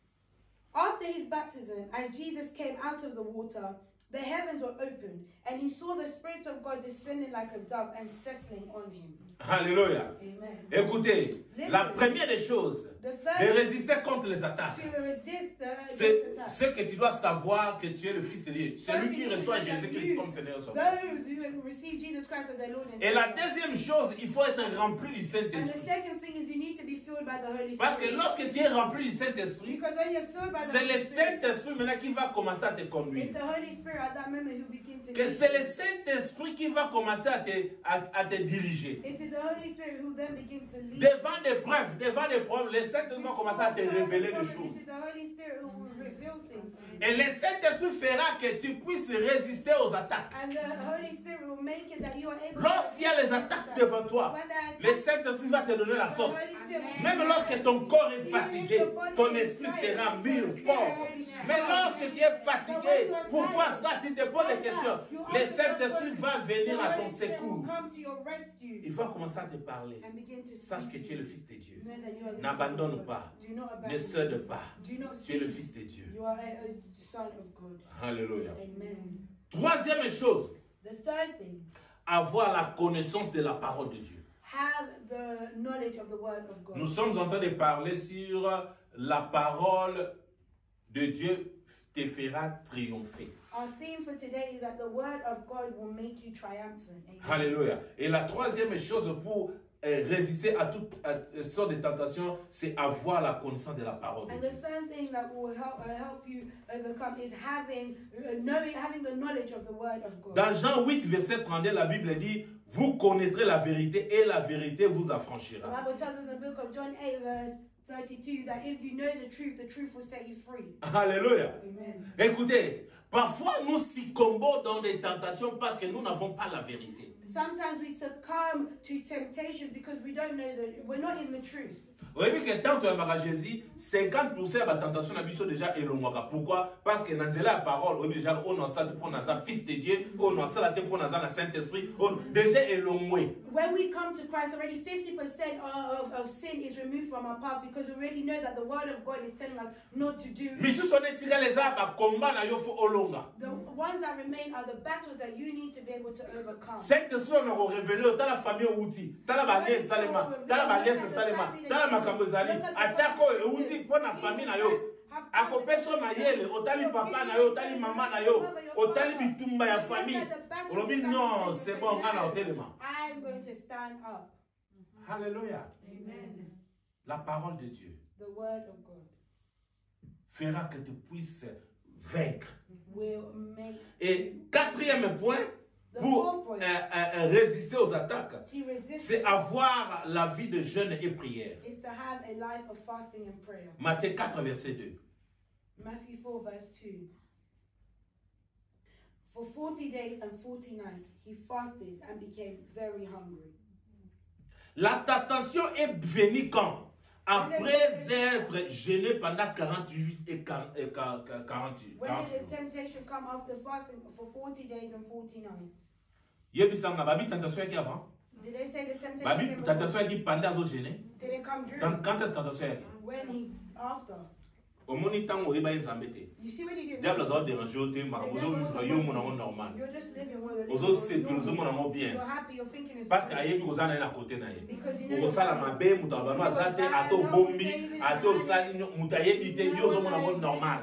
After his baptism, as Jesus came out of the water, the heavens were opened, and he saw the Spirit of God descending like a dove and settling on him. Alléluia. Amen. Écoutez, la première des choses, The de first résister contre les attaques, to resist the c'est against attack. ce que tu dois savoir que tu es le fils de Dieu. Celui qui reçoit Jésus-Christ comme Seigneur. Those who receive Jesus Christ as their Lord and Et la Savior. deuxième chose, il faut être rempli du And the Saint-Esprit. second thing is you need to be filled by the Holy Parce que Spirit. lorsque tu es rempli du Saint-Esprit, Because when you're filled by the c'est le Holy Spirit, Saint-Esprit maintenant qui va commencer à te it's conduire. the Holy Spirit at that moment who begins to Que lead c'est you. le Saint-Esprit qui va commencer à te, à, à te diriger. It is the Holy Spirit who then begins to lead. Devant des preuves, devant des problèmes, le Saint-Esprit va commencer à te révéler des It choses. is the Holy Spirit who will reveal things to you. Et le Saint-Esprit fera que tu puisses résister aux attaques. And the Holy Spirit will make it that you are able Lorsqu'il y a les attaques devant toi, When there are le Saint-Esprit va te donner la the force. Holy Spirit, Même lorsque ton corps est fatigué, ton esprit sera mille fort. Mais lorsque tu es fatigué, pourquoi ça? Tu te poses des questions. Le Saint-Esprit va venir à ton secours. Il va commencer à te parler. Sache que tu es le Fils de Dieu. N'abandonne pas. Ne cède pas. Tu es le Fils de Dieu. You are a, a son of God. Alléluia. Amen. Troisième chose, The third thing, avoir la connaissance de la parole de Dieu. have the knowledge of the word of God. Nous sommes en train de parler sur la parole de Dieu te fera triompher. Our theme for today is that the word of God will make you triumphant. Amen. Alléluia. Et la troisième chose pour euh, résister à toutes à, sortes de tentations, c'est avoir la connaissance de la parole de And Dieu. the third thing that will help uh, help you overcome is having uh, knowing having the knowledge of the word of God. Dans Jean huit, verset trente-deux, la Bible dit, vous connaîtrez la vérité et la vérité vous The affranchira. Bible tells us in the book of John eight verse thirty-two that if you know the truth, the truth will set you free. Alléluia. Amen. Écoutez, parfois nous succombons dans des tentations parce que nous n'avons pas la vérité. Sometimes we succumb to temptation because we don't know that we're not in the truth. Vous voyez que tant que à Jésus, cinquante pour cent de la tentation n'a pas déjà élongé. Pourquoi? Parce que dans la parole, on déjà on a ça pour notre fils de Dieu, on a ça pour notre Saint-Esprit, on déjà élongé. When we come to Christ, already fifty percent of, of sin is removed from our path because we already know that the word of God is telling us not to do. Mais si on est tiré les arbres, combat na yo fo olonga. The ones that remain are the battles that you need to be able to overcome. Saint-Esprit on a révélé dans la famille outil, dans la balai salema, dans la balai salema, dans la makambozali, atako outil pour la famille na yo. Akopeso mayele, otali papa na yo, otali maman na yo, otali bitumba ya famille. Olobi non, c'est bon, on a tellement. I'm going to stand up. Alléluia. Amen. La parole de Dieu The word of God fera que tu puisses vaincre. will make Et quatrième point, the pour fourth point euh, euh, résister aux attaques, to resist c'est avoir la vie de jeûne et prière. is to have a life of fasting and prayer. Matthieu quatre, verset deux. Matthew four verse two. For forty days and forty nights he fasted and became very hungry. La tentation est venue quand? Après être jeûné pendant quarante-huit et quarante, quarante-huit. When did the temptation come after fasting for forty days and forty nights? Yebisanga babi tentation yaki avant? Did they say the temptation Babi came before? tentation yaki pendant zo jeûné? Did it come during? Quand quand est-ce tentation yaki? When he after? Omoni tango oyeba nzambe te. You see what he did? Diable azo déranger te ma ozo vivre yo mona normal. You're just living with a Ozo sepela ozo mona bien. You're happy, you're thinking it's Parce que ayebi kozana na côté na ye. because you know Okosala mabe mutu abano aza te ato bombi ato sali mutu ayebi te yo ozo mona normal.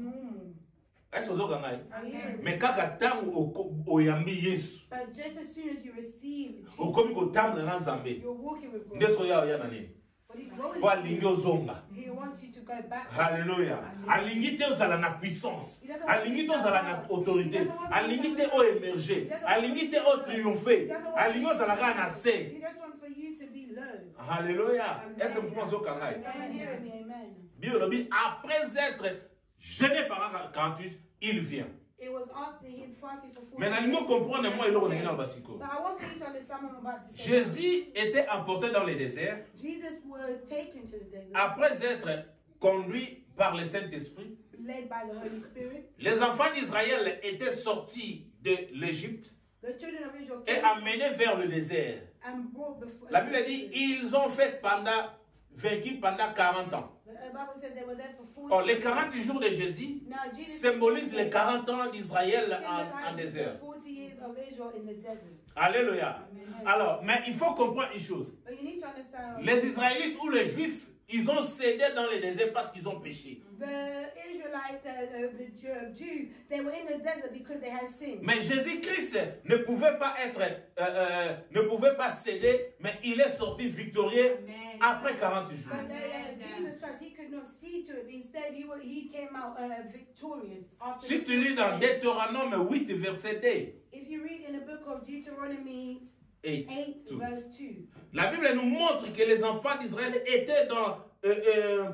Est-ce que ozo ngai? Mais kaka tango oyambi Yesu. But just as soon as you receive Jesus, Okomi kotambola na Nzambe. you're walking with God. Ndeso ya ya nani? What he, what Po was alingi ozonga. he wants you to go back. Alléluia. Alingi te ozala na puissance. Alingi te ozala na autorité. Alingi te o émerger. Alingi te o triompher. Alingi ozala ka na se. He just wants for you to be low. Alléluia. Est-ce que vous pensez au kangai? Someone hearing me, amen. Biologie, après être gêné par quarante-huit, il vient. It was after he had fasted for forty Mais days. nous comprenons moi il est dans le basico. But I want for you to understand what I'm about to say. Jésus était emporté dans le désert Jesus was taken to the desert, après être conduit par le Saint-Esprit. led by the Holy Spirit. Les enfants d'Israël étaient sortis de l'Égypte The children of Israel et came amenés vers le désert. and brought before. La Bible dit ils ont fait pendant vécu pendant quarante ans. The Bible says they were there for forty. Or, les quarante jours de Jésus Now Jesus symbolisent les quarante ans d'Israël en, en symbolizes désert. the forty years of Israel in the desert. Alléluia. Alors, mais il faut comprendre une chose. But you need to understand. Les Israélites ou les Juifs, ils ont cédé dans le désert parce qu'ils ont péché. The Israelites, uh, uh, the Jew- Jews, they were in the desert because they had sinned. Mais Jésus-Christ ne pouvait pas être, euh, euh, ne pouvait pas céder, mais il est sorti victorieux après quarante jours. But uh, Jesus Christ, he could not see to it. Instead, he, wa- he came out uh, victorious. After Si the tu lis dans forty days. Deutéronome huit, verset deux, If you read in the book of Deuteronomy eight, eight, two. verse two, La Bible nous montre que les enfants d'Israël étaient dans, euh, euh,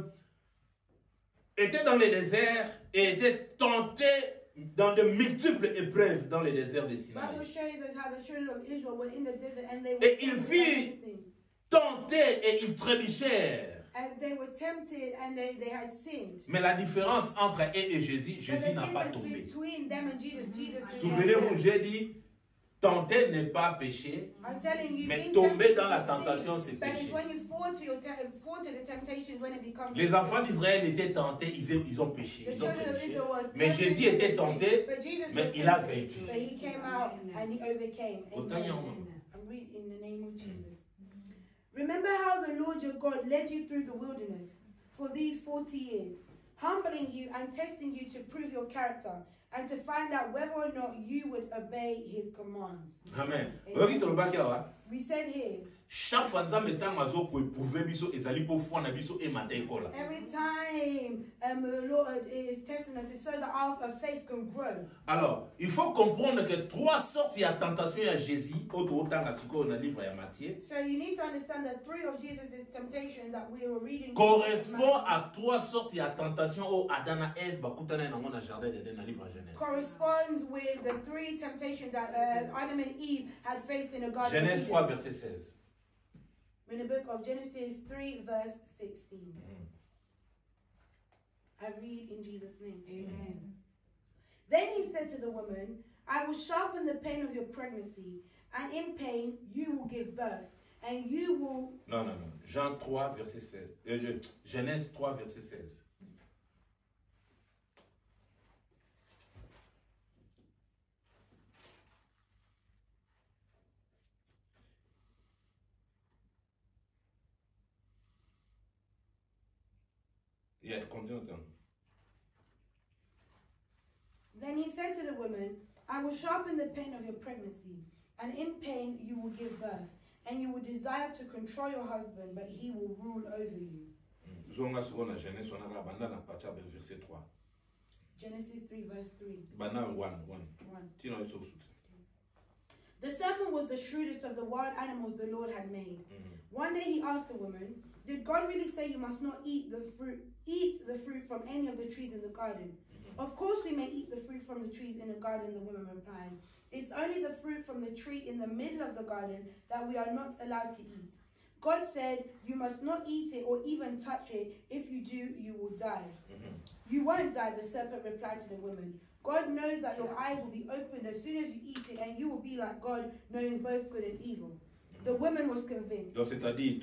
étaient dans le désert et étaient tentés dans de multiples épreuves dans le désert de Sinaï. Bible shows us how the children of Israel were in the desert and they were Et ils tempted by furent everything. tentés et ils trébuchèrent. And they were tempted and they, they had sinned. Mais la différence entre eux et Jésus, But Jésus the n'a pas difference tombé. between them and Jesus, Jesus did not Souvenez-vous, fail. j'ai dit, tenter n'est pas péché, I'm telling you, mais being tomber tempted dans la is sin, tentation, c'est but it's péché. when you fall to, your te- fall to the temptation when it becomes Les enfants d'Israël étaient tentés, ils, ils ont péché, The ils ont children of trébuché. Israel were Mais tempted Jésus to était sin, tenté, but Jesus mais was il a tempted, vaincu. but he came out and he overcame. Autant Amen. y en a. I'm reading in the name of Jesus. Remember how the Lord your God led you through the wilderness for these forty years humbling you and testing you to prove your character and to find out whether or not you would obey his commands. Amen. Amen. We said here, chaque fois nzambe ntango azokoéprouve biso ezali mpo foi na biso emata ekola. Every time um, the Lord is testing us, it's so that our faith can grow. Alors, il faut comprendre que trois sortes de tentations à Jésus, autant que dans le livre de Matthieu, so you need to understand that three of Jesus' temptations that we were reading correspond à trois sortes de tentations au Adam et Ève bakutana dans le jardin d'Éden dans le livre de Genèse. Corresponds with the three temptations that uh, Adam and Eve had faced in the garden. Genèse trois verset seize. In the book of Genesis three, verse sixteen. Mm. I read in Jesus' name. Amen. Mm. Then he said to the woman, I will sharpen the pain of your pregnancy, and in pain you will give birth, and you will... Non, non, non. Jean trois, verset seize. Euh, Genèse trois, verset seize. Yeah, continue. Then he said to the woman, I will sharpen the pain of your pregnancy, and in pain you will give birth, and you will desire to control your husband, but he will rule over you. Genesis three, verse three. one, one. one. The serpent was the shrewdest of the wild animals the Lord had made. Mm-hmm. One day he asked the woman, did God really say you must not eat the fruit, eat the fruit from any of the trees in the garden? Mm-hmm. Of course we may eat the fruit from the trees in the garden, the woman replied. It's only the fruit from the tree in the middle of the garden that we are not allowed to eat. God said, you must not eat it or even touch it. If you do, you will die. Mm-hmm. You won't die, the serpent replied to the woman. God knows that your eyes will be opened as soon as you eat it, and you will be like God, knowing both good and evil. The woman was convinced. Donc c'est-à-dire,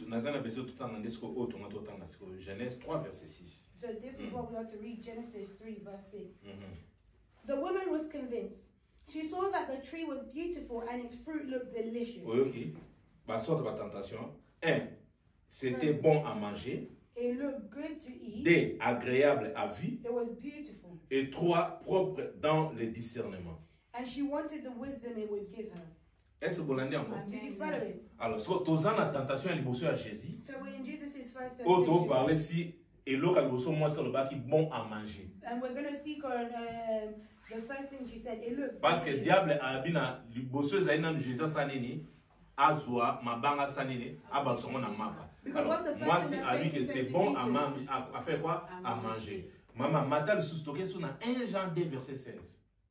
Genèse trois, verset six. So this is what we have to read, Genesis three, verse six. Mm-hmm. The woman was convinced. She saw that the tree was beautiful and its fruit looked delicious. Oui, ok. Ma sorte de tentation. Un, c'était bon à manger. It looked good to eat. Deux, agréable à vue. It was beautiful. Et trois, propre dans le discernement. And she wanted the wisdom it would give her. Est-ce que vous l'entendez encore? Did you follow it? Alors, so, tozan la tentation à l'ibosio à Jésus. So we're in Jesus' first temptation. Auto parler si et l'autre l'ibosio moi sur le bas qui bon à manger. And we're going to speak on um, the first thing she said. It looked parce que le diable a bina l'ibosio zaina de Jésus sanini azwa mabanga sanini abalsomo na mapa. Alors, moi si a dit que c'est bon à manger, à faire quoi? À manger. Maman, matin le sous-stocké sur un Jean deux verset seize.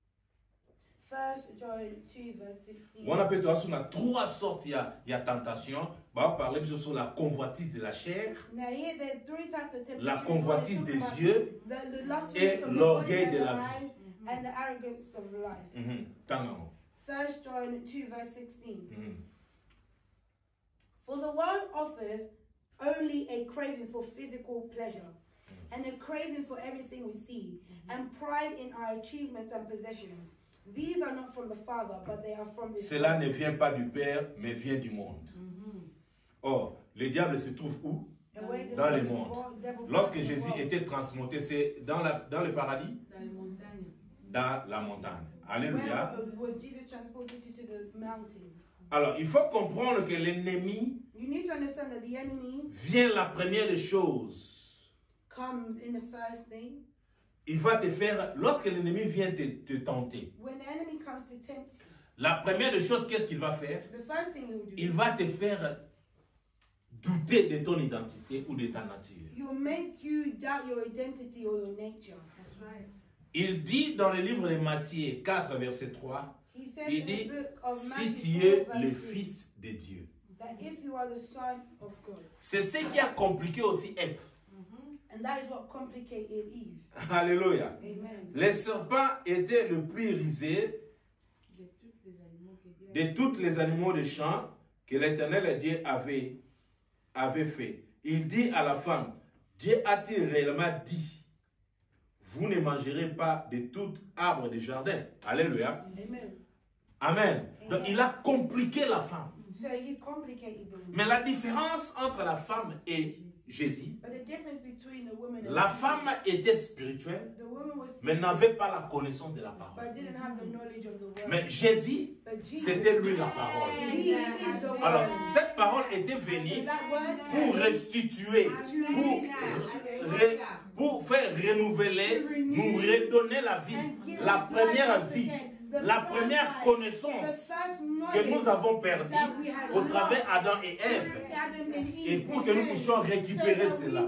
First John two, verse sixteen. On appelle toi sur la trois sortes il y a tentation. On va parler sur la convoitise de la chair, Now here there's three types of temptation. la convoitise des yeux the, the lust et l'orgueil de la vie. And the arrogance of life. Mm-hmm. First John two, verse sixteen. Mm-hmm. For the world offers only a craving for physical pleasure, mm-hmm. and a craving for everything we see, mm-hmm. and pride in our achievements and possessions. These are not from the Father, but they are from the Cela ne vient pas du Père, mais vient du monde. Mm-hmm. Or, le diable se trouve où? Dans le monde. Lorsque Jésus était transmonté, c'est dans, la, dans le paradis? Dans les montagnes. Dans la montagne. Alléluia. Was Jesus transported to the mountain? Alors, il faut comprendre que l'ennemi vient la première des choses. Comes in the first thing. Il va te faire, lorsque l'ennemi vient te, te tenter, When the enemy comes to tempt you, la première des choses, qu'est-ce qu'il va faire? The first thing he will do, il va te faire douter de ton identité ou de ta nature. He'll make you doubt your identity or your nature. That's right. Il dit dans le livre de Matthieu quatre, verset trois, il dit, si tu es le Fils de Dieu. C'est ce qui a compliqué aussi Ève. And that is what complicated Eve. Alléluia. Amen. Le serpent était le plus rusé de tous les animaux de champ que l'Éternel Dieu avait, avait fait. Il dit à la femme, Dieu a-t-il réellement dit, vous ne mangerez pas de tout arbre du jardin? Alléluia. Amen. Amen. Donc il a compliqué la femme. So he complicated the woman. Mais la différence entre la femme et Jésus, But the difference between the woman and la Jesus, femme était spirituelle, the woman was mais n'avait pas la connaissance de la parole. but didn't have the knowledge of the word. Mais Jésus, But Jesus, c'était lui la parole. he is the word. Alors, cette parole était venue That word pour restituer, pour, ré- pour faire renouveler, nous redonner la vie, la première vie, la première connaissance que nous avons perdue au travers d'Adam et Ève, et pour que nous puissions récupérer cela.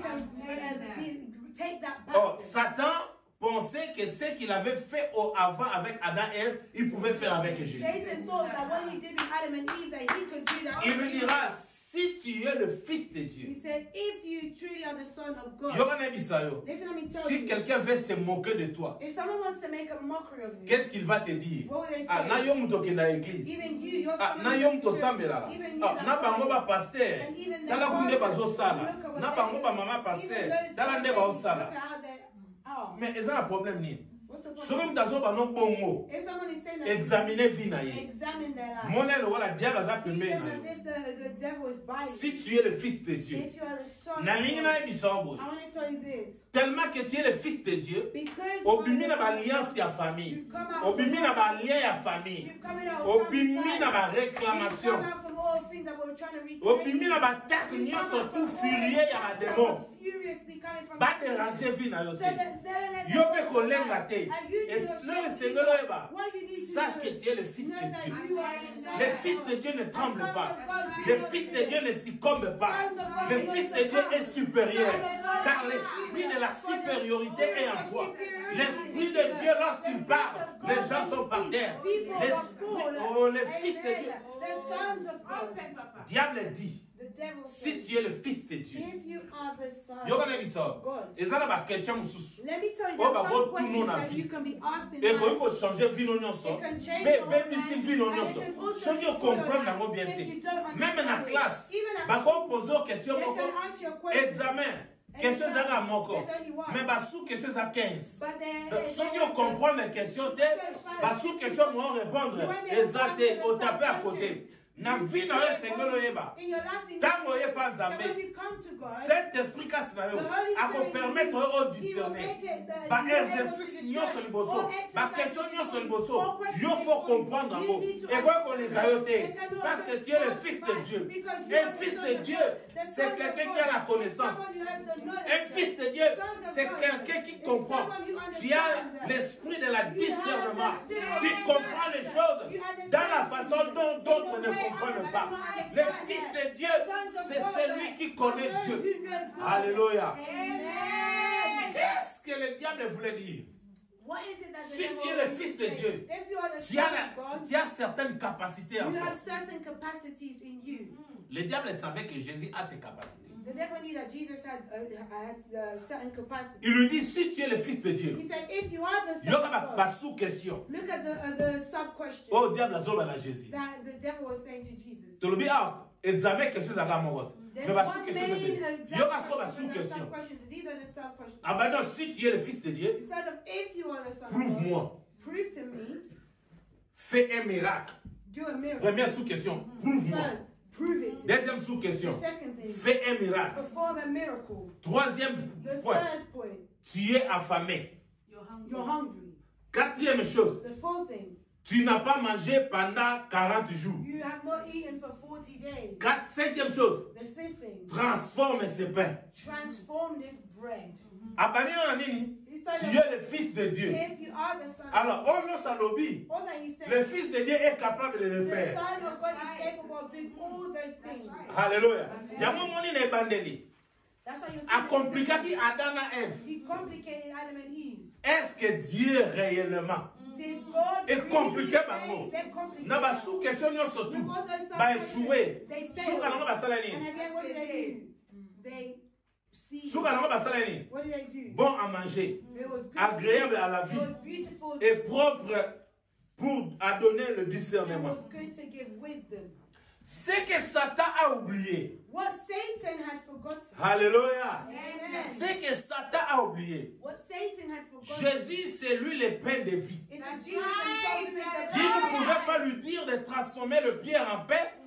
Oh, Satan pensait que ce qu'il avait fait au- avant avec Adam et Ève, il pouvait faire avec Jésus. Satan thought that what he did with Adam and Eve, that he could do that. Il lui dira, si tu es le Fils de He Dieu, said, if you truly are the son of God. Yohane Bisayo, Listen, let me tell si you. quelqu'un veut se moquer de toi, If someone wants to make a mockery of you, qu'est-ce qu'il va te dire? what will they say? Ah, na yo muto ke na église. Even you, you're Ah, na someone yo who's muto true. sambela la. Even you, Ah, that na bango ba pasteur. And even the Tala kunde prophets, bazo sala. look at what Na they bango do. ba mama Even pasteur. those Tala nde things, ba look osala. at how they- oh, Mais eza un problème ni. what's the Soki problem? mutazo ba no bongo. If someone is saying that, Examiner vie na ye. examine their life. Mona le wala diable aza See pembeni them na as yo. if the, the devil is by you. Si tu es le Fils de Dieu, If you are the son na of lingi God, na yebisa yo boye. I want to tell you this. Tellement que tu es le Fils de Dieu, Because obimi na you ba are the son alliance of ya God, famille. you've come out of Obimi the na ba family. lien ya famille. You've come out of family Obimi na ba ties. You've réclamation. come out from all things that we're trying to reclaim. Obimi na ba tarte You've come nyonso out tout from all furieux ya ba attacks that démon. were furiously coming from Ba the enemy. déranger vie na yo So te. that they're like- Yo pe kolenga te. And you Et need to le show Seigneur people eba. what you need to Sache do. que tu es le Fils Know de that Dieu. you are the son Le of Fils God. de Dieu ne tremble The son pas. of God do Le not Fils de fear. Dieu ne succombe pas. Le Fils de Dieu est supérieur. Car l'esprit de la supériorité est en toi. L'esprit de Dieu, lorsqu'il parle, les gens sont par terre. L'esprit, oh, le Fils de Dieu. The sons of God. Diable dit, The devil si says, tu es le Fils de Dieu, if you are the son yo of kana biso. God. Eza na ba question mususu. Let me tell you, Oh, there's bah, some go questions tout le monde that a you vu. can be asked in Et life. qu'on peut changer vie non nyonso. It can change Mais your baby life, si vie non and nyonso. it can also Soki destroy your comprendre life nango bien if te. you don't understand Même na it. classe, Even at ba school, ko poser question they moko. can ask you a question. Examen. Question zaka moko. There's only one. Mais ba sous question za quinze. But there Euh, is Soki no- on comprendre les questions te, ba sous question moi répondre. Exacte, au taper à côté. Na vie na yo sengelo yeba. in your life, in Tango ye pa that when nzambe. you come to God, Saint-Esprit kati na yo ako permettre au discerner ba exercice nyonso liboso ba question nyonso liboso yo faut comprendre yango ekoki koleka yo te parce que tu es le Fils de Dieu. Un Fils de Dieu, c'est quelqu'un qui a la connaissance. Un Fils de Dieu, c'est quelqu'un qui comprend. Tu as l'esprit de la discernement. Tu comprends les choses dans la façon dont d'autres ne comprennent pas. Le Fils de Dieu, c'est celui qui connaît Dieu. Alléluia. Qu'est-ce que le diable voulait dire? What is it that the Si devil tu es le wants Fils to de say? Dieu, If you are the tu as, son la- of God, tu as certaines capacités en you toi. have certain capacities in you. Le diable savait que Jésus a ces capacités. The devil knew that Jesus had, uh, had uh, certain capacities. Il lui dit, si tu es le Fils de Dieu, He said, if you are the il y son aura of ma, God, ma sous-question. look at the, uh, the sub-question Oh, diable, azoba na Jésus. that the devil was saying to Jesus. Tu le dis, ah, examen quelque chose à la mort. There's Mais ma one sous-question, main c'est il y example aura ce qu'on va and the sous-question. sub-questions. These are the sub-questions. Ah ben non, si tu es le Fils de Dieu, Instead of if you are the son of God, prouve-moi. prove to me, Fais un miracle. do a miracle. Première sous-question, prouve-moi. First, prove it. Deuxième sous-question, The second thing, fais un miracle. perform a miracle. Troisième The point, third point, tu es affamé. you're hungry. Quatrième chose, The fourth thing, tu n'as pas mangé pendant quarante jours. you have not eaten for forty days. Quatre, cinquième chose, The fifth thing, transforme ce pain. transform this bread. Abanino na nini? He said, Tu es le Fils de Dieu. if you are the son of Alors, God, on nous salobi. all that he said, Le Fils de Dieu est capable de le the faire. son of God is capable of doing all those things. Alléluia. Yango moni na ebandeli. That's why you're Akomplikaki Adam na Ève. he complicated Adam and Eve. Est-ce que Dieu réellement Did God est really compliqué say bango? they're complicated? Na ba sous question nyonso tu. With all those Ba sub-questions, échoué. they Suka failed. nango basala And nini? again, what did they do? They see. Suka nango basala nini? What did they do? Bon à manger, It was good. agréable à la It vie was beautiful. et propre pour à donner le It discernement. was good to give wisdom. Ce que Satan a oublié. What Satan had forgotten. Alléluia. Amen. Ce que Satan a oublié. What Satan had forgotten. Jésus, c'est lui le pain de vie. It is Jesus himself who is the Dieu ne bread. pouvait pas lui dire de transformer le pierre en pain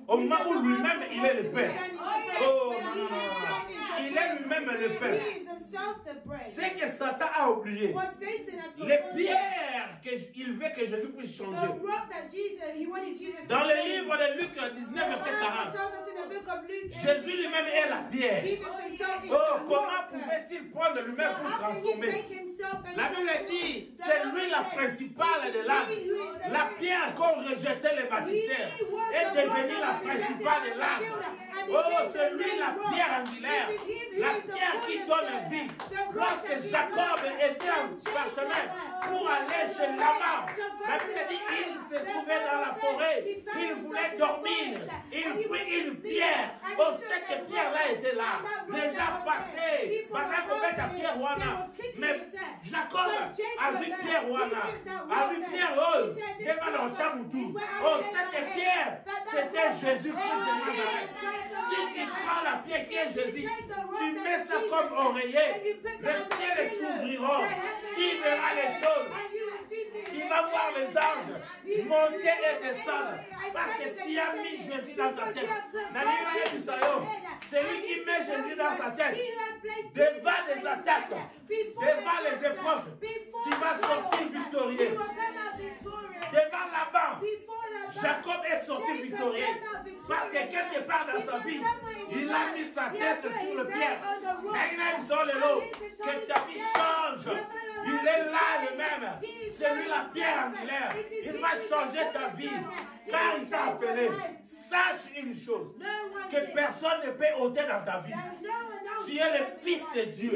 Au moment où lui-même, il est le Père. Oh, non, non, non, non. Il est lui-même le Père. C'est que Satan a oublié. Les pierres qu'il veut que Jésus puisse changer. Dans le livre de Luc dix-neuf, verset quarante, Jésus lui-même est la pierre. Oh, comment pouvait-il prendre lui-même pour transformer? La Bible dit, c'est lui la principale de l'âme. La pierre qu'ont rejeté les bâtisseurs est devenue la principale de l'âme. Oh, c'est lui la pierre angulaire, la pierre qui donne vie. Lorsque Jacob était en parchemin pour aller chez Laban, la Bible dit il se trouvait dans la forêt, il voulait dormir, il prit une pierre. Oh, cette pierre-là était là, déjà passée. Maintenant qu'on met la pierre Wana. Mais Jacob a vu pierre Wana, a vu pierre Rose, devant l'Anchamutu. Oh, cette pierre, c'était Jésus-Christ de Nazareth. Si tu prends la pierre qui est Jésus, tu mets ça comme oreiller, le ciel s'ouvrira, tu verras les choses, tu vas voir les anges monter et descendre, parce que tu as mis Jésus dans ta tête. C'est lui qui met Jésus dans sa tête, devant les attaques, devant les épreuves, tu vas sortir victorieux. Devant Laban, Jacob est sorti victorieux parce que quelque part dans sa vie, il a mis sa tête sur le pierre. Que ta vie change. Il est là le même. C'est lui la pierre angulaire. Il va changer ta vie. Car il t'a appelé. Sache une chose, que personne ne peut ôter dans ta vie. Tu es le fils de Dieu.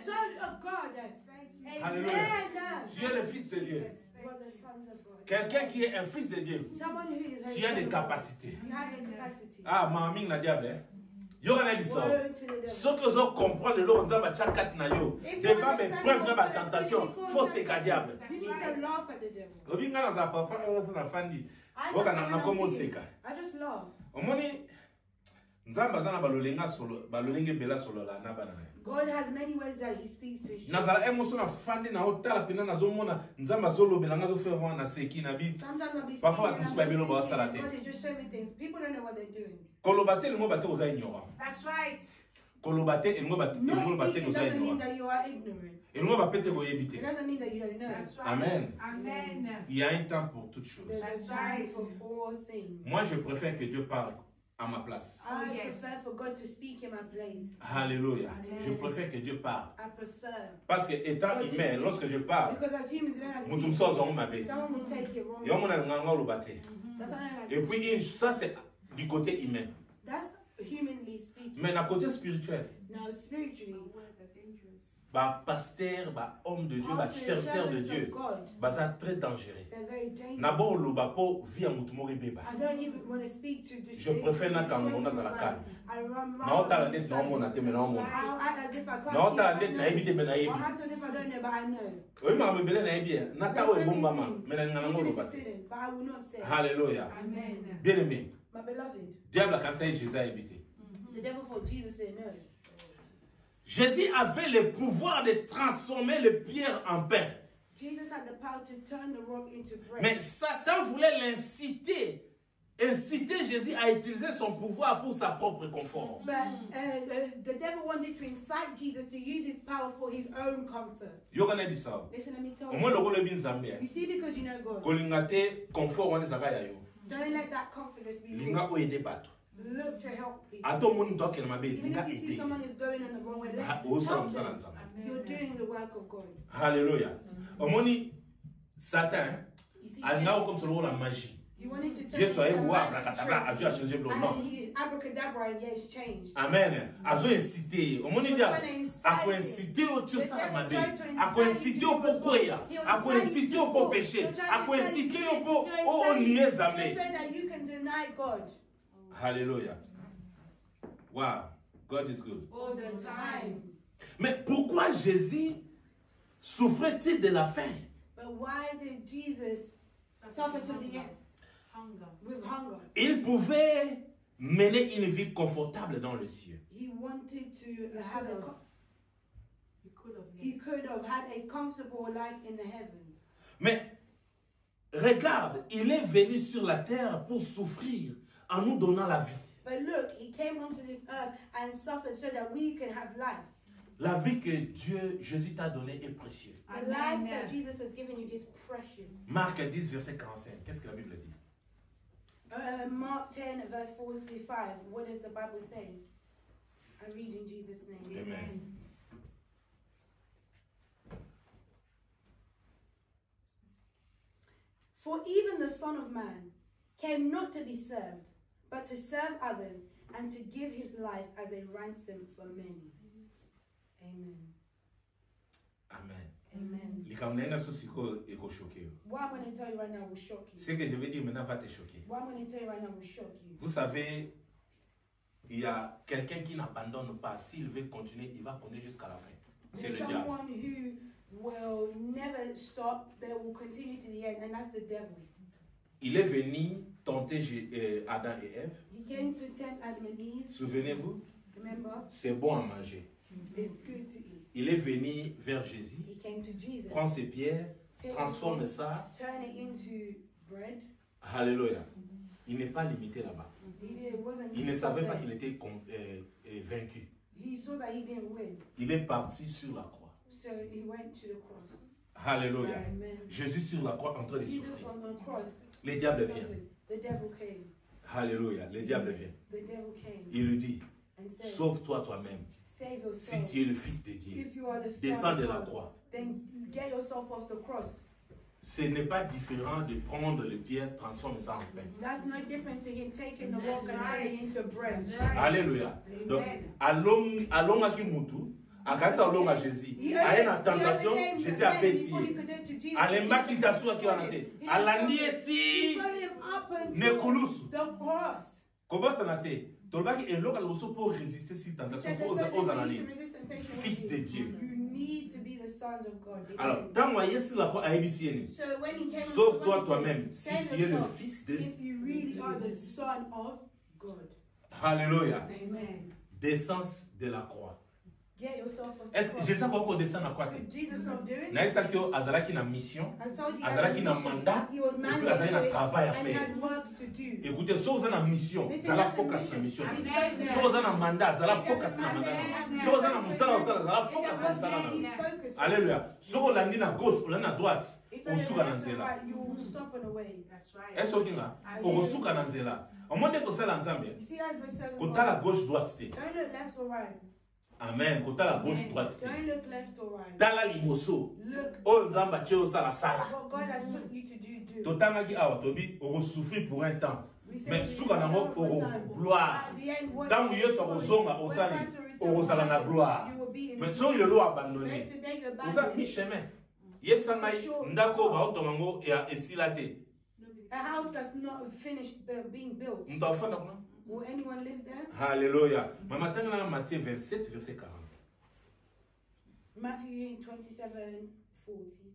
Alléluia. Tu es le fils de Dieu. Quelqu'un qui est un fils de Dieu, tu as des capacités. Ah, mamie n'a diable. Yo a dit ça. Ce que je comprends le long de ma chakat na yo, devant mes preuves de ma tentation, faut se diable. Obinga na za papa na fandi. Boka na komo seka. I just laugh. Omoni nzamba zana balolenga solo, balolenge bela solo la na bana. God has many ways that he speaks to his Nazala emotion na fandi na hotala pena na zomona nzamba zolo belanga zo faire na seki na bi. Sometimes I'll be Parfois speaking, nous and pas I'm belo ba speaking, salate. and God is just showing me things. People don't know what they're doing. Kolobate le mo bate oza ignorant. That's right. Kolobate el mo bate No el mo bate speaking oza doesn't mean ignorant. that you are ignorant. El mo ba pete go It yebite. doesn't mean that you don't know. Amen. Amen. Il y a un temps pour toutes choses. There's That's a time right. for all things. Moi je préfère que Dieu parle à ma place. I yes. prefer for God to speak in my place. Alléluia. Amen. Je préfère que Dieu parle. I prefer. Parce que étant humain, lorsque je parle, Because as humans, when I mutum speak, so zo mabe. someone will take it wrong. Yo mona nganga lobate. That's what I like. Et puis une- ça c'est du côté humain. That's humanly speaking. Mais d'un côté spirituel, Now, spiritually, bah pasteur, bah homme de Dieu, bah also the serviteur de servants of Dieu, God, bah ça très dangereux. they're very dangerous. Nabo loba po via mutumori beba. I don't even want to speak to the Je préfère na kamona za la calme. I run Na otala net na omona te me na omona. I'll act as if I can't Na otala see, net but na I know. ebite me na I'll ebi. act as if I don't know, but I know. Oui ma mebele na ebi. Na ta o There's so ebomba many ma. things, Me na ngana even loba if te. it's hidden, but I will not say. Alléluia. Amen. Bien aimé. My beloved, Diable a cancer Jésus a évité. the devil thought Jesus said no. Jésus avait le pouvoir de transformer le pierre en pain. Jesus had the power to turn the rock into bread. Mais Satan voulait l'inciter, inciter Jésus à utiliser son pouvoir pour sa propre confort. But uh, uh, the devil wanted to incite Jesus to use his power for his own comfort. Yokana bisao. Listen, let me tell Au moins you. le rôle bin zambia. You see, because you know God, Kolingate confort wana zakaya yo. don't let that comfort just be Linga yours. o aider bato. Look to help people. Ato moni to kena mabe Even linga if you see aider. someone is going on the wrong way, let Ha help o salam them. salam salam. You're doing the work of God. Alléluia. Au moni Satan You see, alingao comme sur la magie. you wanted to turn Yesu it aye into a boa magic brakataba trick. Dieu a changé le And nom. he abracadabra and yeah, it's changed. Amen. Azo incité. Au moni dia a coïncité au tout ça mabe. A coïncité au pourquoi a coïncité au pour péché. A coïncité au pour au nier Just zamé. so that you can deny God Alléluia. Wow. God is good. all the time. Mais pourquoi Jésus souffrait-il de la faim? But why did Jesus suffer to the end Hunger. with hunger? Il pouvait mener une vie confortable dans les cieux. He wanted to have a co- He could have he lived. could have had a comfortable life in the heavens. Mais regarde, il est venu sur la terre pour souffrir en nous donnant la vie. But look, he came onto this earth and suffered so that we can have life. La vie que Dieu, Jésus t'a donnée est précieuse. The life that Jesus has given you is precious. Marc dix, verset quarante-cinq. Qu'est-ce que la Bible dit? Uh, Mark ten, verse forty-five. What does the Bible say? I read in Jesus' name. Amen. For even the Son of Man came not to be served, but to serve others and to give his life as a ransom for many. Amen. Amen. Amen. Likamnena susiko eko choqué. What I'm going to tell you right now will shock you. Ce que je vais dire maintenant va te choquer. What I'm going to tell you right now will shock you. Vous savez, il y a quelqu'un qui n'abandonne pas. S'il veut continuer, il va continuer jusqu'à la fin. C'est There's le diable. someone who will never stop. They will continue to the end, and that's the devil. Il est venu tenter euh, Adam et Ève. He came to tempt Adam and Eve. Souvenez-vous, Remember? c'est bon à manger. It's good to eat. Il est venu vers Jésus, He came to Jesus. prend ses pierres, Take transforme it, ça. turn it into bread. Alléluia. Il n'est pas limité là-bas. He did, wasn't Il ne he savait saw pas that- qu'il était con- euh, euh, vaincu. He saw that he didn't win, Il est parti sur la croix. so he went to the cross. Alléluia. Amen. Jésus sur la croix en train de Jesus souffrir. on the cross. Le diable vient. suffered. The devil came. Alléluia. Le diable vient. The devil came Il lui dit, and said, sauve-toi toi-même. "Save Si yourself. tu es le Fils de Dieu, If you are the son descends of de la God, croix. then get yourself off the cross." Ce n'est pas différent de prendre le pierre, transformer ça en pain. That's no different to him taking the That's rock and right. turning it into bread. That's right. Alléluia. Amen. Donc, along- alongaki mutu, akatisa olonga Jésus. He Aye na only- tentation, he only came Jésus to a men before he pétié. could do it to Jesus. Alembaki He tasua ki wana te. He Alandi He eti threw him up ne until kulusu. the cross. Kobosa na te. Tolobaki eloko loso pour résister si He tentation. said, Faut "There's oser nothing oser you nani. need to resist temptation Fils with de you. Dieu. You need to be the sons of God." Alors, Amen. tant moyen sur la croix à Ebisieni. So when he came, Sauve-toi when he toi-même said, si "Save tu es le yourself," Fils de if you really are the son of God. Alléluia. Amen. Descends de la croix. Get yourself off the Est-ce que cross. je sais qu'on descend na croix te? Did Jesus not do it? Na ça que azalaki na mission. I told you Azalaki he na had a mandat. mission. He was Et puis azalaki na mandated travail à and he faire. had works to do. Écoutez, so oza na mission, Listen, zala that's the focus na mission. mission. Amen. So oza na mandat, zala focus na mandat. Amen. So oza na musala osala, zala If focus you're na musala okay, na. be focused. Alléluia. So olandi na gauche, olandi na droite, If you're osuka na left or nzela. right, you will stop on the way. That's right. Est-ce que nga? Okosuka na nzela. Omonde tosala nzambe. You see, as we're serving Kotala God, gauche droite te. don't look left or right. Amen. Kotala gauche droite te. Don't look left or right. Tala liboso. Look Oyo nzamba tie osala sala. what God has put you to do. Do. Totangaki awa tobi okosouffrir pour un temps. We say Mais we suka suffer nango for time. okogloire. At the end, what Ntango Yesu akozonga when osali Christ will return, okozala na gloire. you will be in Mais glory. soki lelo abandonné, Next today, you're oza back. mi chemin. Yebisa ngai ndako oyo baotonga ngo ya esila te. A house that's not finished bu- being built. Moto afanda kuna? Will anyone live there? Alléluia. Mama tanga na Matthieu vingt-sept verset quarante. Matthew twenty-seven forty.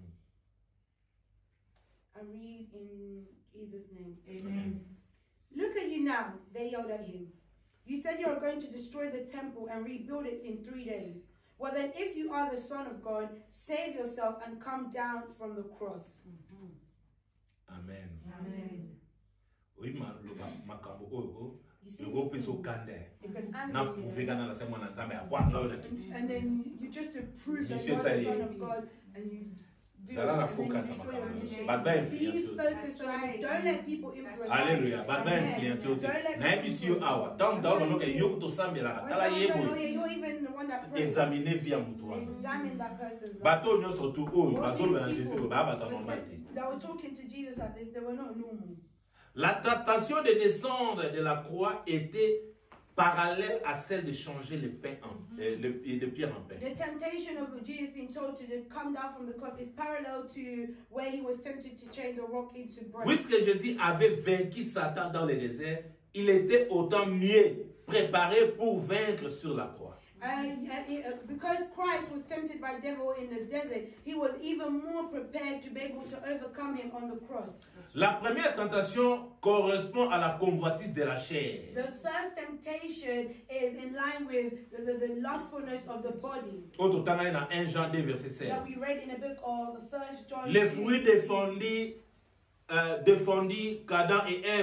I read in Jesus' name. Amen. Look at you now, they yelled at him. You said you are going to destroy the temple and rebuild it in three days. Well then, if you are the Son of God, save yourself and come down from the cross. Amen. Amen. Oyima loba makambo oyo You see, yoko these pesa things, okande. it can Na anger you. prouver kana na sema na nzambe akwanga oyo na kiti. And then you just to prove that Monsieur you're the Saye. Son of God and you do Zala na it, and then you focus destroy your makambo. mission. Bagba Be influence. focused on That's it. right. Don't let people influence Alléluia. you. Bagba Amen. influence yo te. Don't let Na people ebisi yo influence awa. you. Tant dawo I'm loke telling yo you. kutosambela When tala someone says, "Oh, yebo. yeah, you're even the one that prays." Examiner via mutu wana. Examine that person's life. Bato nyonso tu oyo All bazoloba na these Jésus people ko baba ta were normal te. said- that were talking to Jesus like this, they were not normal. La tentation de descendre de la croix était parallèle à celle de changer le pain en euh, le, et de pierre en pain. The temptation of Jesus being told to come down from the cross is parallel to where he was tempted to change the rock into bread. Puisque Jésus avait vaincu Satan dans le désert, il était autant mieux préparé pour vaincre sur la croix. Uh, uh, uh, because Christ was tempted by devil in the desert, he was even more prepared to be able to overcome him on the cross. La première tentation correspond à la convoitise de la chair. The first temptation is in line with the, the, the lustfulness of the body Au total, il y a un Jean deux, verset seize. that we read in the book of First John. Les fruits défendus, euh, défendus qu'Adam et Ève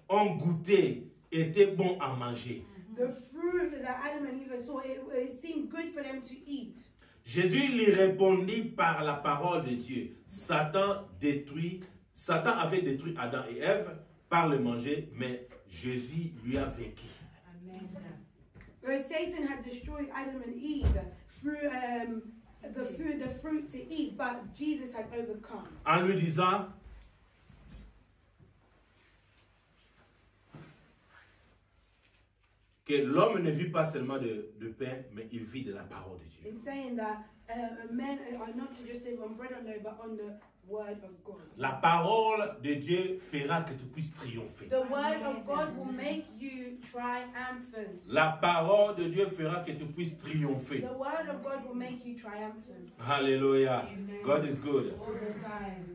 ont goûté était bon à manger. The fruit that Adam and Eve saw, it, it seemed good for them to eat. Jésus lui répondit par la parole de Dieu. Satan détruit, Satan avait détruit Adam et Ève par le manger, mais Jésus lui a vaincu. Amen. Where Satan had destroyed Adam and Eve through um, the food, the fruit to eat, but Jesus had overcome. En lui disant, que l'homme ne vit pas seulement de, de pain, mais il vit de la parole de Dieu. In saying that uh, men are not to just live on bread alone, but on the word of God. La parole de Dieu fera que tu puisses triompher. The word of God will make you triumphant. La parole de Dieu fera que tu puisses triompher. The word of God will make you triumphant Hallelujah. Amen. God is good. all the time.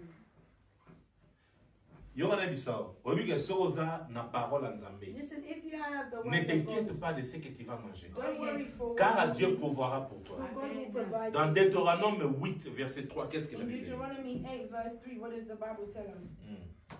Yongana bisao, obi ke soza na parole nzambe. Listen, if you have the Ne word of t'inquiète God, pas de ce que tu vas manger. don't worry for Car Dieu pourvoira pour for toi. God will provide. Dans you. Deutéronome huit, verset trois, qu'est-ce que la In Bible dit? Deuteronomy eight, verse three, what does the Bible tell us? Hmm.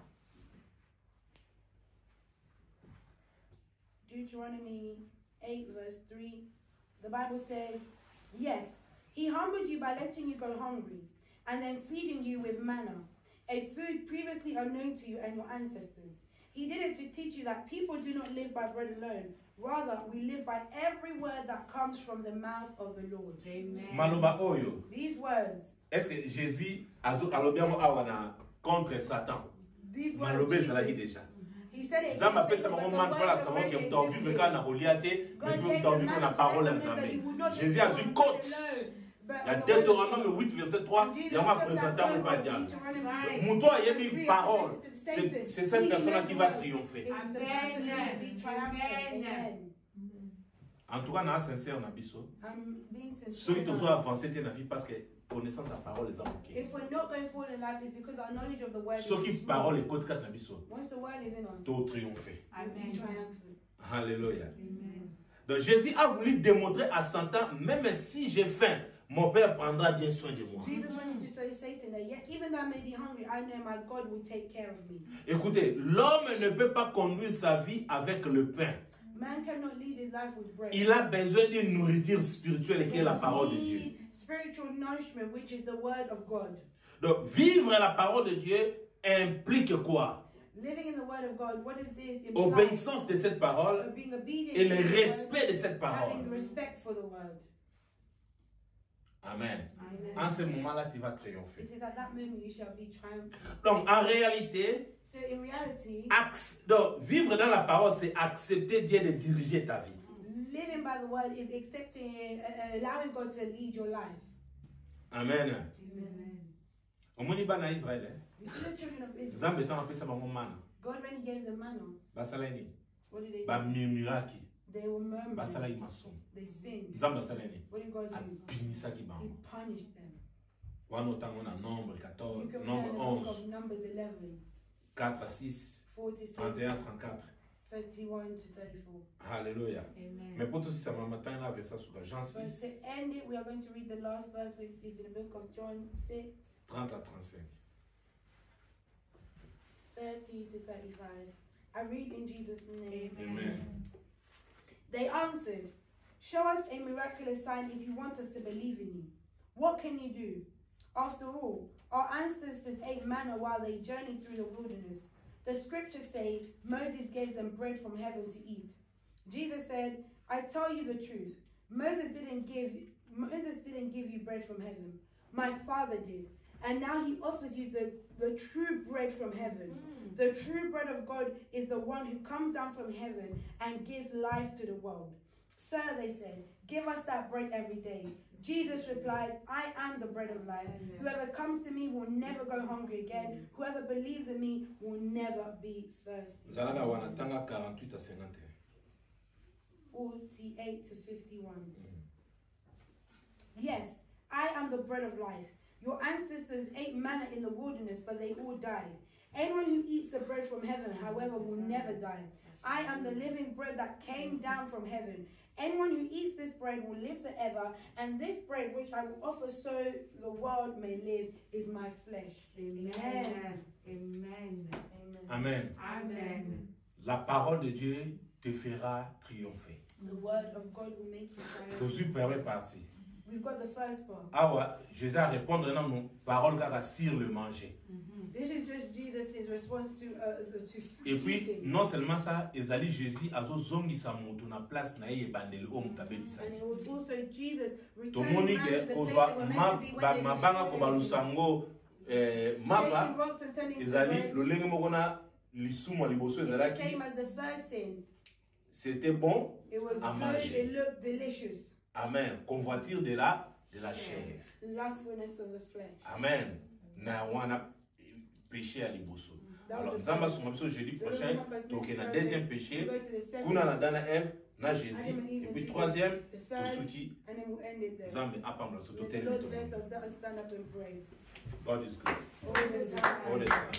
Deuteronomy eight, verse three, the Bible says, yes, he humbled you by letting you go hungry and then feeding you with manna, a food previously unknown to you and your ancestors. He did it to teach you that people do not live by bread alone. Rather, we live by every word that comes from the mouth of the Lord. Amen. Maloba oyo. These words, Est-ce que Jésus azo alobiamo awana contre Satan? these words, Malobe ezalaki Jesus, déjà. he said it. Nzambe he said apesa it, bango but the man word mpona lakisa bango already ke moto avivre existed. kaka na kolia te, God mais gave moto the avivre man na to parole ya let them know that he Nzambe. would not just Jésus live azwi on bread côte. alone, but Il y a on the word of Deutéronome God. huit, verset trois, And Jesus il y a ma took that présentant word au pas of diable. Deuteronomy Moto a yébi three, parole. presented to C'est Satan. c'est cette He personne knows qui va word. triompher. It's the person who will be triumphant. Amen. Amen. En tout cas, na sincère na biso. I'm being Ceux sincere. qui t'ont now. avancé te na vie parce que connaissance à parole les a manqué. If we're not going forward in life, it's because our knowledge of the word is Ceux qui too small. parole et côte quatre na biso. Once the word is in us, T'au triompher. we'll be Amen. triumphant. Alléluia. Amen. Donc Jésus a voulu démontrer à Satan, même si j'ai faim, mon Père prendra bien soin de moi. Jesus wanted to show Satan that yet, even though I may be hungry, I know my God will take care of me. Écoutez, l'homme ne peut pas conduire sa vie avec le pain. Man cannot lead his life with bread. Il a besoin d'une nourriture spirituelle qui est la They parole de Dieu. need spiritual nourishment, which is the word of God. Donc vivre la parole de Dieu implique quoi? Living in the word of God, what is this? Imply? Obéissance de cette parole Uh, being obedient et to le the respect word, de cette parole. having respect for the word. Amen. Amen. En ce moment-là, tu vas triompher. It is at that moment you shall be triumphant. Donc en réalité, So in reality, Acc- donc, vivre dans la parole, c'est accepter Dieu de diriger ta vie. living by the word is accepting, uh, uh, allowing God to lead your life. Amen. Amen. Omoni bana Israël, eh? You see the children of Israel, Nzambe tan apesa bango mana. God when He gave them manna, Basala nini? what did they do? Ba murmuraki. They were murmuring. Basala imasomo. They sinned. Nzambe asala nini? What did God do? Abinisaki He bango. punished them. Wana otango na nombre You quatorze, can read nombre the book onze, of Numbers eleven, quatre à six, forty-six, trente et un, trente-quatre. thirty-one to thirty-four. Alléluia. Amen. Mais pour tous, ça m'a matin là, verset sur Jean But six, to end it, we are going to read the last verse, which is in the book of John six, trente à trente-cinq. thirty to thirty-five. I read in Jesus' name. Amen. They answered, show us a miraculous sign if you want us to believe in you. What can you do? After all, our ancestors ate manna while they journeyed through the wilderness. The scriptures say Moses gave them bread from heaven to eat. Jesus said, I tell you the truth. Moses didn't give Moses didn't give you bread from heaven. My Father did. And now he offers you the, the true bread from heaven. Mm. The true bread of God is the one who comes down from heaven and gives life to the world. Sir, they said, give us that bread every day. Jesus replied, I am the bread of life. Whoever comes to me will never go hungry again. Whoever believes in me will never be thirsty. Zalaka wanatanga quarante-huit à cinquante et un. forty-eight to fifty-one. Yes, I am the bread of life. Your ancestors ate manna in the wilderness, but they all died. Anyone who eats the bread from heaven, however, will never die. I am the living bread that came down from heaven. Anyone who eats this bread will live forever, and this bread which I will offer so the world may live is my flesh. Amen. Amen. Amen. Amen. Amen. Amen. La parole de Dieu te fera triompher. The word of God will make you triumph. Donc, sur première partie. We've got the first part. Ah ouais, Jésus a répondu dans nos paroles car sur le manger. This is just Jesus' response to uh, the- to Et puis, eating. non seulement ça, ezali Jésus a zongi sa moto na place na ye bandeli o mutabelisa. And it was also Jesus To returning moni back to ke the place kozwa they were meant ma to be when ba they mabanga were ko sharing. balusango eh Taking mapa rocks and turning to ezali bread. lolenge moko na lisumu liboso It's the ezalaki same as the first sin. c'était bon It was à good, manger. it looked delicious. Amen. Convoiture de la de la chair. Lustfulness of the flesh. Amen. Na wana péché à liboso. That Alors was the nzamba first. son episode jeudi The prochain Roman Pastor donc na Thursday, deuxième péché we go to the second, kuna na dana Ève na Jésus Adam and Eve et and puis Jesus. troisième the third, tosuki and then we'll end it there. nzambe apamla so May the toteli Lord to. bless us. Let us stand up and pray. God is good. All the time. All the time.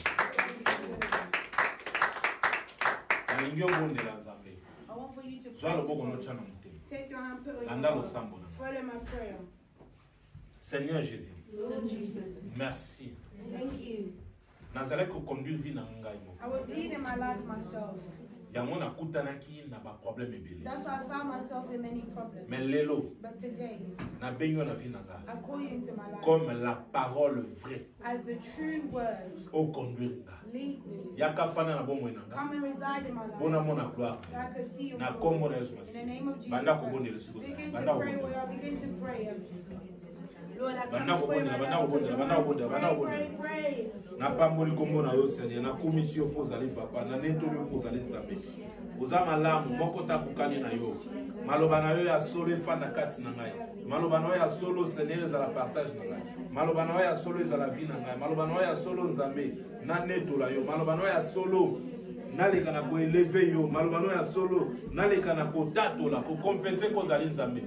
Nalingi obondela nzambe. I want for you to Zwa pray. loboko To nocha God. na motema. Take your hand, put it on Landa your losambo heart. na. Follow my prayer. Seigneur Jésus, Lord Jesus, merci. thank you. Nazalaki koconduire vie na ngai moko. I was leading my life myself. Yango nakutanaki na ba problème ebele. That's why I found myself in many problems. Mais lelo But today, nabengi yo na vie na I ngai call you into my life comme la parole vraie as the true word. au conduire ngai. Lead me. Yaka fana na bomoi na ngai. Come and reside in my life. Bona mona gloire. So I can see your Na glory. kombo na Yesu In the Masihi. name of Jesus, Banda kobondela siko. begin Banda to pray, kobondela. Lord. Begin to pray. Lord, I come Banda before you kobondela, right banda now kobondela, because your banda word. kobondela, banda Pray, kobondela. pray, pray. Napamboli kombo na yo Seigneur, nakomisi yo mpo ozali papa, na netoli yo mpo ozali nzambe. Oza malamu moko takokani na yo. Maloba na yo ya solo efanda kati na ngai. Maloba na yo ya solo Seigneur ezala partage na ngai. Maloba na yo ya solo ezala vie na ngai. Maloba na yo ya solo nzambe na netola yo. Maloba na yo ya solo naleka na koeleve yo. Maloba na yo ya solo naleka na kotatola kokonfese kozali nzambe.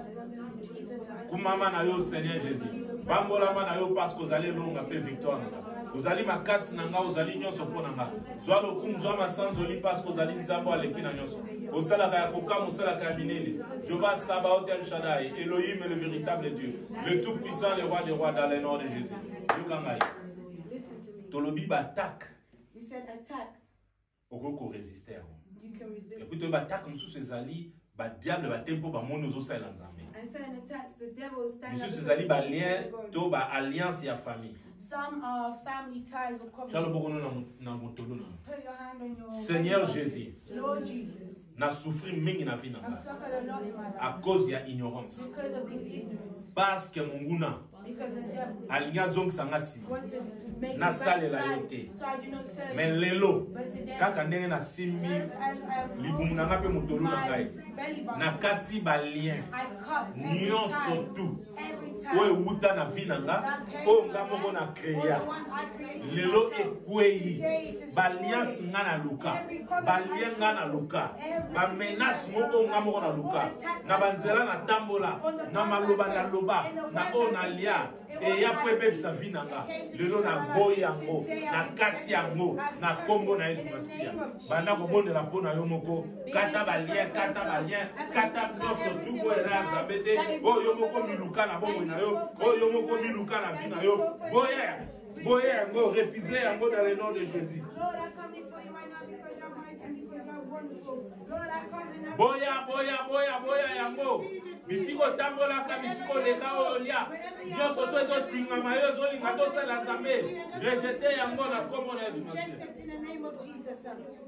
Kumama na yo Seigneur Jésus. Bambolama na yo parce que ozali longa pe victoire na ngai. Ozali makasi na nga, ozali nyonso mpo na nga. Zwa lokumu, zwa masanzoli parce que ozali nzambe aleki na nyonso. Osalaka ya kokama, osalaka ya minene. Jehovah Sabaoth El Shaddai, Elohim est le véritable Dieu, le tout-puissant, le roi des rois dans le nom de Jésus. Yoka ngai. Listen to me. Tolobi batak, You said attacks. okoko résister yango. You can Et resist. puis to batak mosusu ezali ba diable ba tempo ba moni ozosalela nzambe. And certain attacks, the devil will stand up. Mosusu against ezali ba the lien God. to ba alliance ya famille. Some are family ties or Tshalo covenants. bokono na mo- na motolo na. Put your hand on your Seigneur Bible. Jésus. Lord Jesus, Na souffrir mingi na vie na I've ngai. suffered a lot in my À life cause ya ignorance. because of being ignorant. Parce que monguna Because the devil alingi azongisa nga nsima. wants to make me Nasalela yo backslide, te. so I do not serve Mais you. lelo But today, kaka ndenge nasimbi just as I libumu na nga mpe motolu na my ngai belly button, nakati balien I cut every nyonso time, tu every oyo time. ewuta na vi na nga That came oyo from nga my moko na life, or kreya the one I created lelo myself. ekwei Today it is baliance destroyed. nga na luka Every covenant balie I nga na fulfill, luka every bamenase covenant moko nga moko na I luka fulfill, na banzela natambola on the na path maloba I take, naloba in the na words oyo I nalia say, in eya what mpo I ebebisa do. vi na nga It came to lelo destroy my naboyi life. yango Today I nakati reject yango it. I na cut kombo it na in yesu the masiya name of banda Jesus. kobondela mpo na yo moko kata balien kata balien kata nyonso tu oyo eza ya nzambe te oyo yo moko miluka na bomoi na yo oyo yo moko miluka na vi na yo boya boya yango refuse yango dans le nom de Jésus. Lord, I come before you right now because you're mighty and because you're wonderful. Lord, I come and I boya boya boya boya yango bisiko otambolaka bisiko oleka oyo lia nyonso to ezotingama yo ezolinga tosala nzambe rejete yango na kombo na yesu reject masiya. it in the name of Jesus.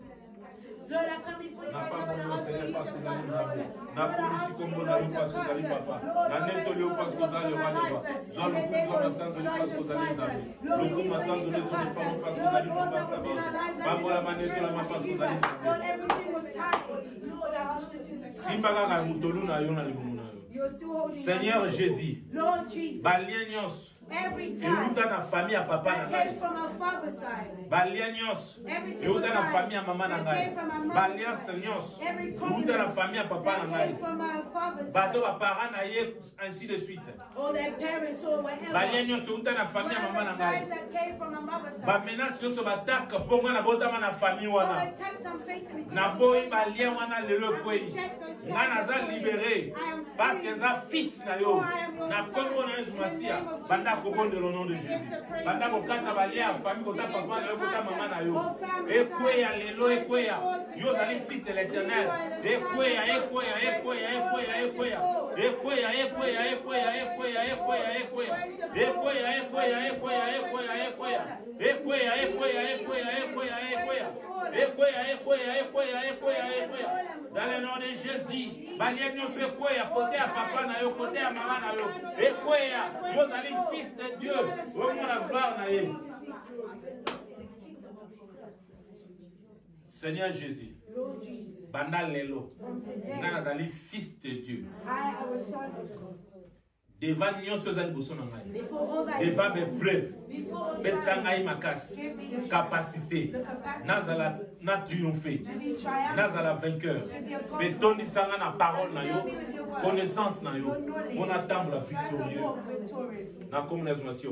Lord, I come before you right now and I Napamboli ask for you Seigneur to parce que cut, ozali Lord. nzambe Lord, I nakomisi ask for you, kombo na Lord, yo to parce que ozali cut. papa Lord, na Lord, netoli yo Lord, parce que Lord, ozali for roi my des rois life. zwa In the lokumu name zwa of masanzoli parce que Jesus ozali Christ. nzambe Lord, we lokumu need for you masanzoli to ezoli cut. pamo parce que Lord, ozali Lord, Jehovah that was in our Sabaoth lives, that bambola we manetola ma parce que ozali Lord, nzambe every single time, Lord, I ask you to cut. simba kaka motolu na yo na libumu na yo. You're still holding Seigneur on. Jésus Lord Jesus, balien nyonso every time euta na famille ya papa na that came ngai from our father's side, balien nyonso every single euta na time famille ya mama na that ngai came from our mother's baliance side, nyonso every euta na famille ya papa na that ngai came from our father's bato side, baparent na ye ainsi de suite or their parents or whatever, balien nyonso euta na famille ya mama na whatever ties ngai that came from our mother's side, bamenase nyonso bataka mpo nga na botama na famille or wana attacks I'm facing because naboyi of balien wana lelo ekwei nga naza libere parce que nza fils na yo na kombo na yesu masiya banda Coco de le nom de Jésus. Banda kokata balia famille kota papa na yo kota mama na yo. Ekweya lelo ekweya. Yo zali fils de l'Éternel. Ekweya ekweya ekweya ekweya ekweya. Ekweya ekweya ekweya ekweya ekweya ekweya. Ekweya ekweya ekweya ekweya ekweya. Ekweya ekweya ekweya ekweya ekweya. Ekweya ekweya ekweya ekweya ekweya. Dans le nom de Jésus, balia nyonso ekweya côté à papa na yo côté à maman na yo. Ekweya yo zali fils de Dieu. Omona gloire na ye. Seigneur Jésus, Banda Lelo, Nanazali, fils de Dieu. Devant nyonso zali boso na ngai. Devant mes preuves, mes sangai makas, capacité, nazala na triompher, nazala vainqueur. Mais tondi sanga na parole na yo, connaissance na yo, on attend la victorieux. Na communation.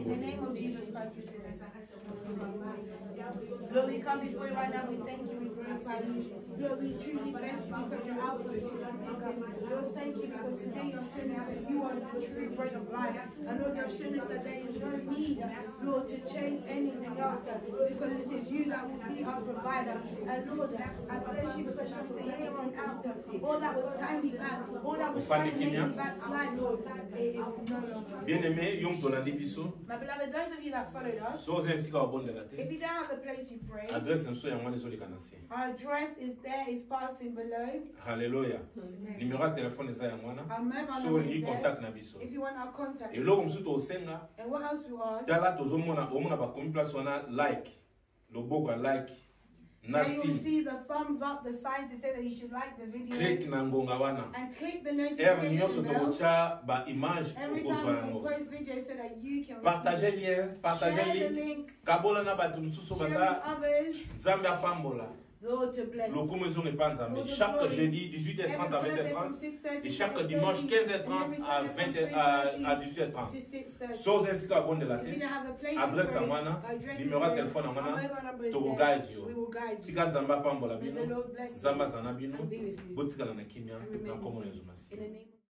Lord, we come before you right now. We thank you. We glorify you. Lord, we truly bless you because you're Alpha and Omega. Lord, thank you because today you're showing us that you are the true bread of life. And Lord, you're showing us that there is no need, Lord, to chase anything else because it is you that will be our provider. And Lord, I bless you because from today on out, all that was tying me back, all that was trying to make me backslide, Lord, it is no longer. Bien-aimé, yom tonandi biso. My beloved, those of you that followed us, So ainsi ka bonne la if you don't have a place you pray, adresse nso ya mwana zoli kanasi. our address is there, is passing below. Hallelujah. Numéro de téléphone eza ya mwana. Our mobile So number ni is contact there. na biso. If you want our contact. Et loko msuto osenga. And what else we ask? Tala tozomona omona ba komi place wana like. Loboko like. Now you will Nasi. see the thumbs up, the sign to say that you should like the video. Click na ngonga wana. And click the Er notification nyoso bell. tokocha ba image Every okozwa time we yango. post videos so that you can Partagez lien, partagez share the lien. link, Kabola na batu msusu share with baza. others. Nzambe apambola. Lord to bless. Lokumu zonge pa Nzambe. Chaque jeudi dix-huit heures trente à vingt heures trente. Et chaque dimanche quinze heures trente à vingt à dix-huit heures trente. Soz ainsi ka bonde la tête. Adresse à mwana, numéro de téléphone à mwana, toko guide yo. Tika Nzamba pambola bino, Nzamba zana bino, botika na kimia, na komo nezumasi.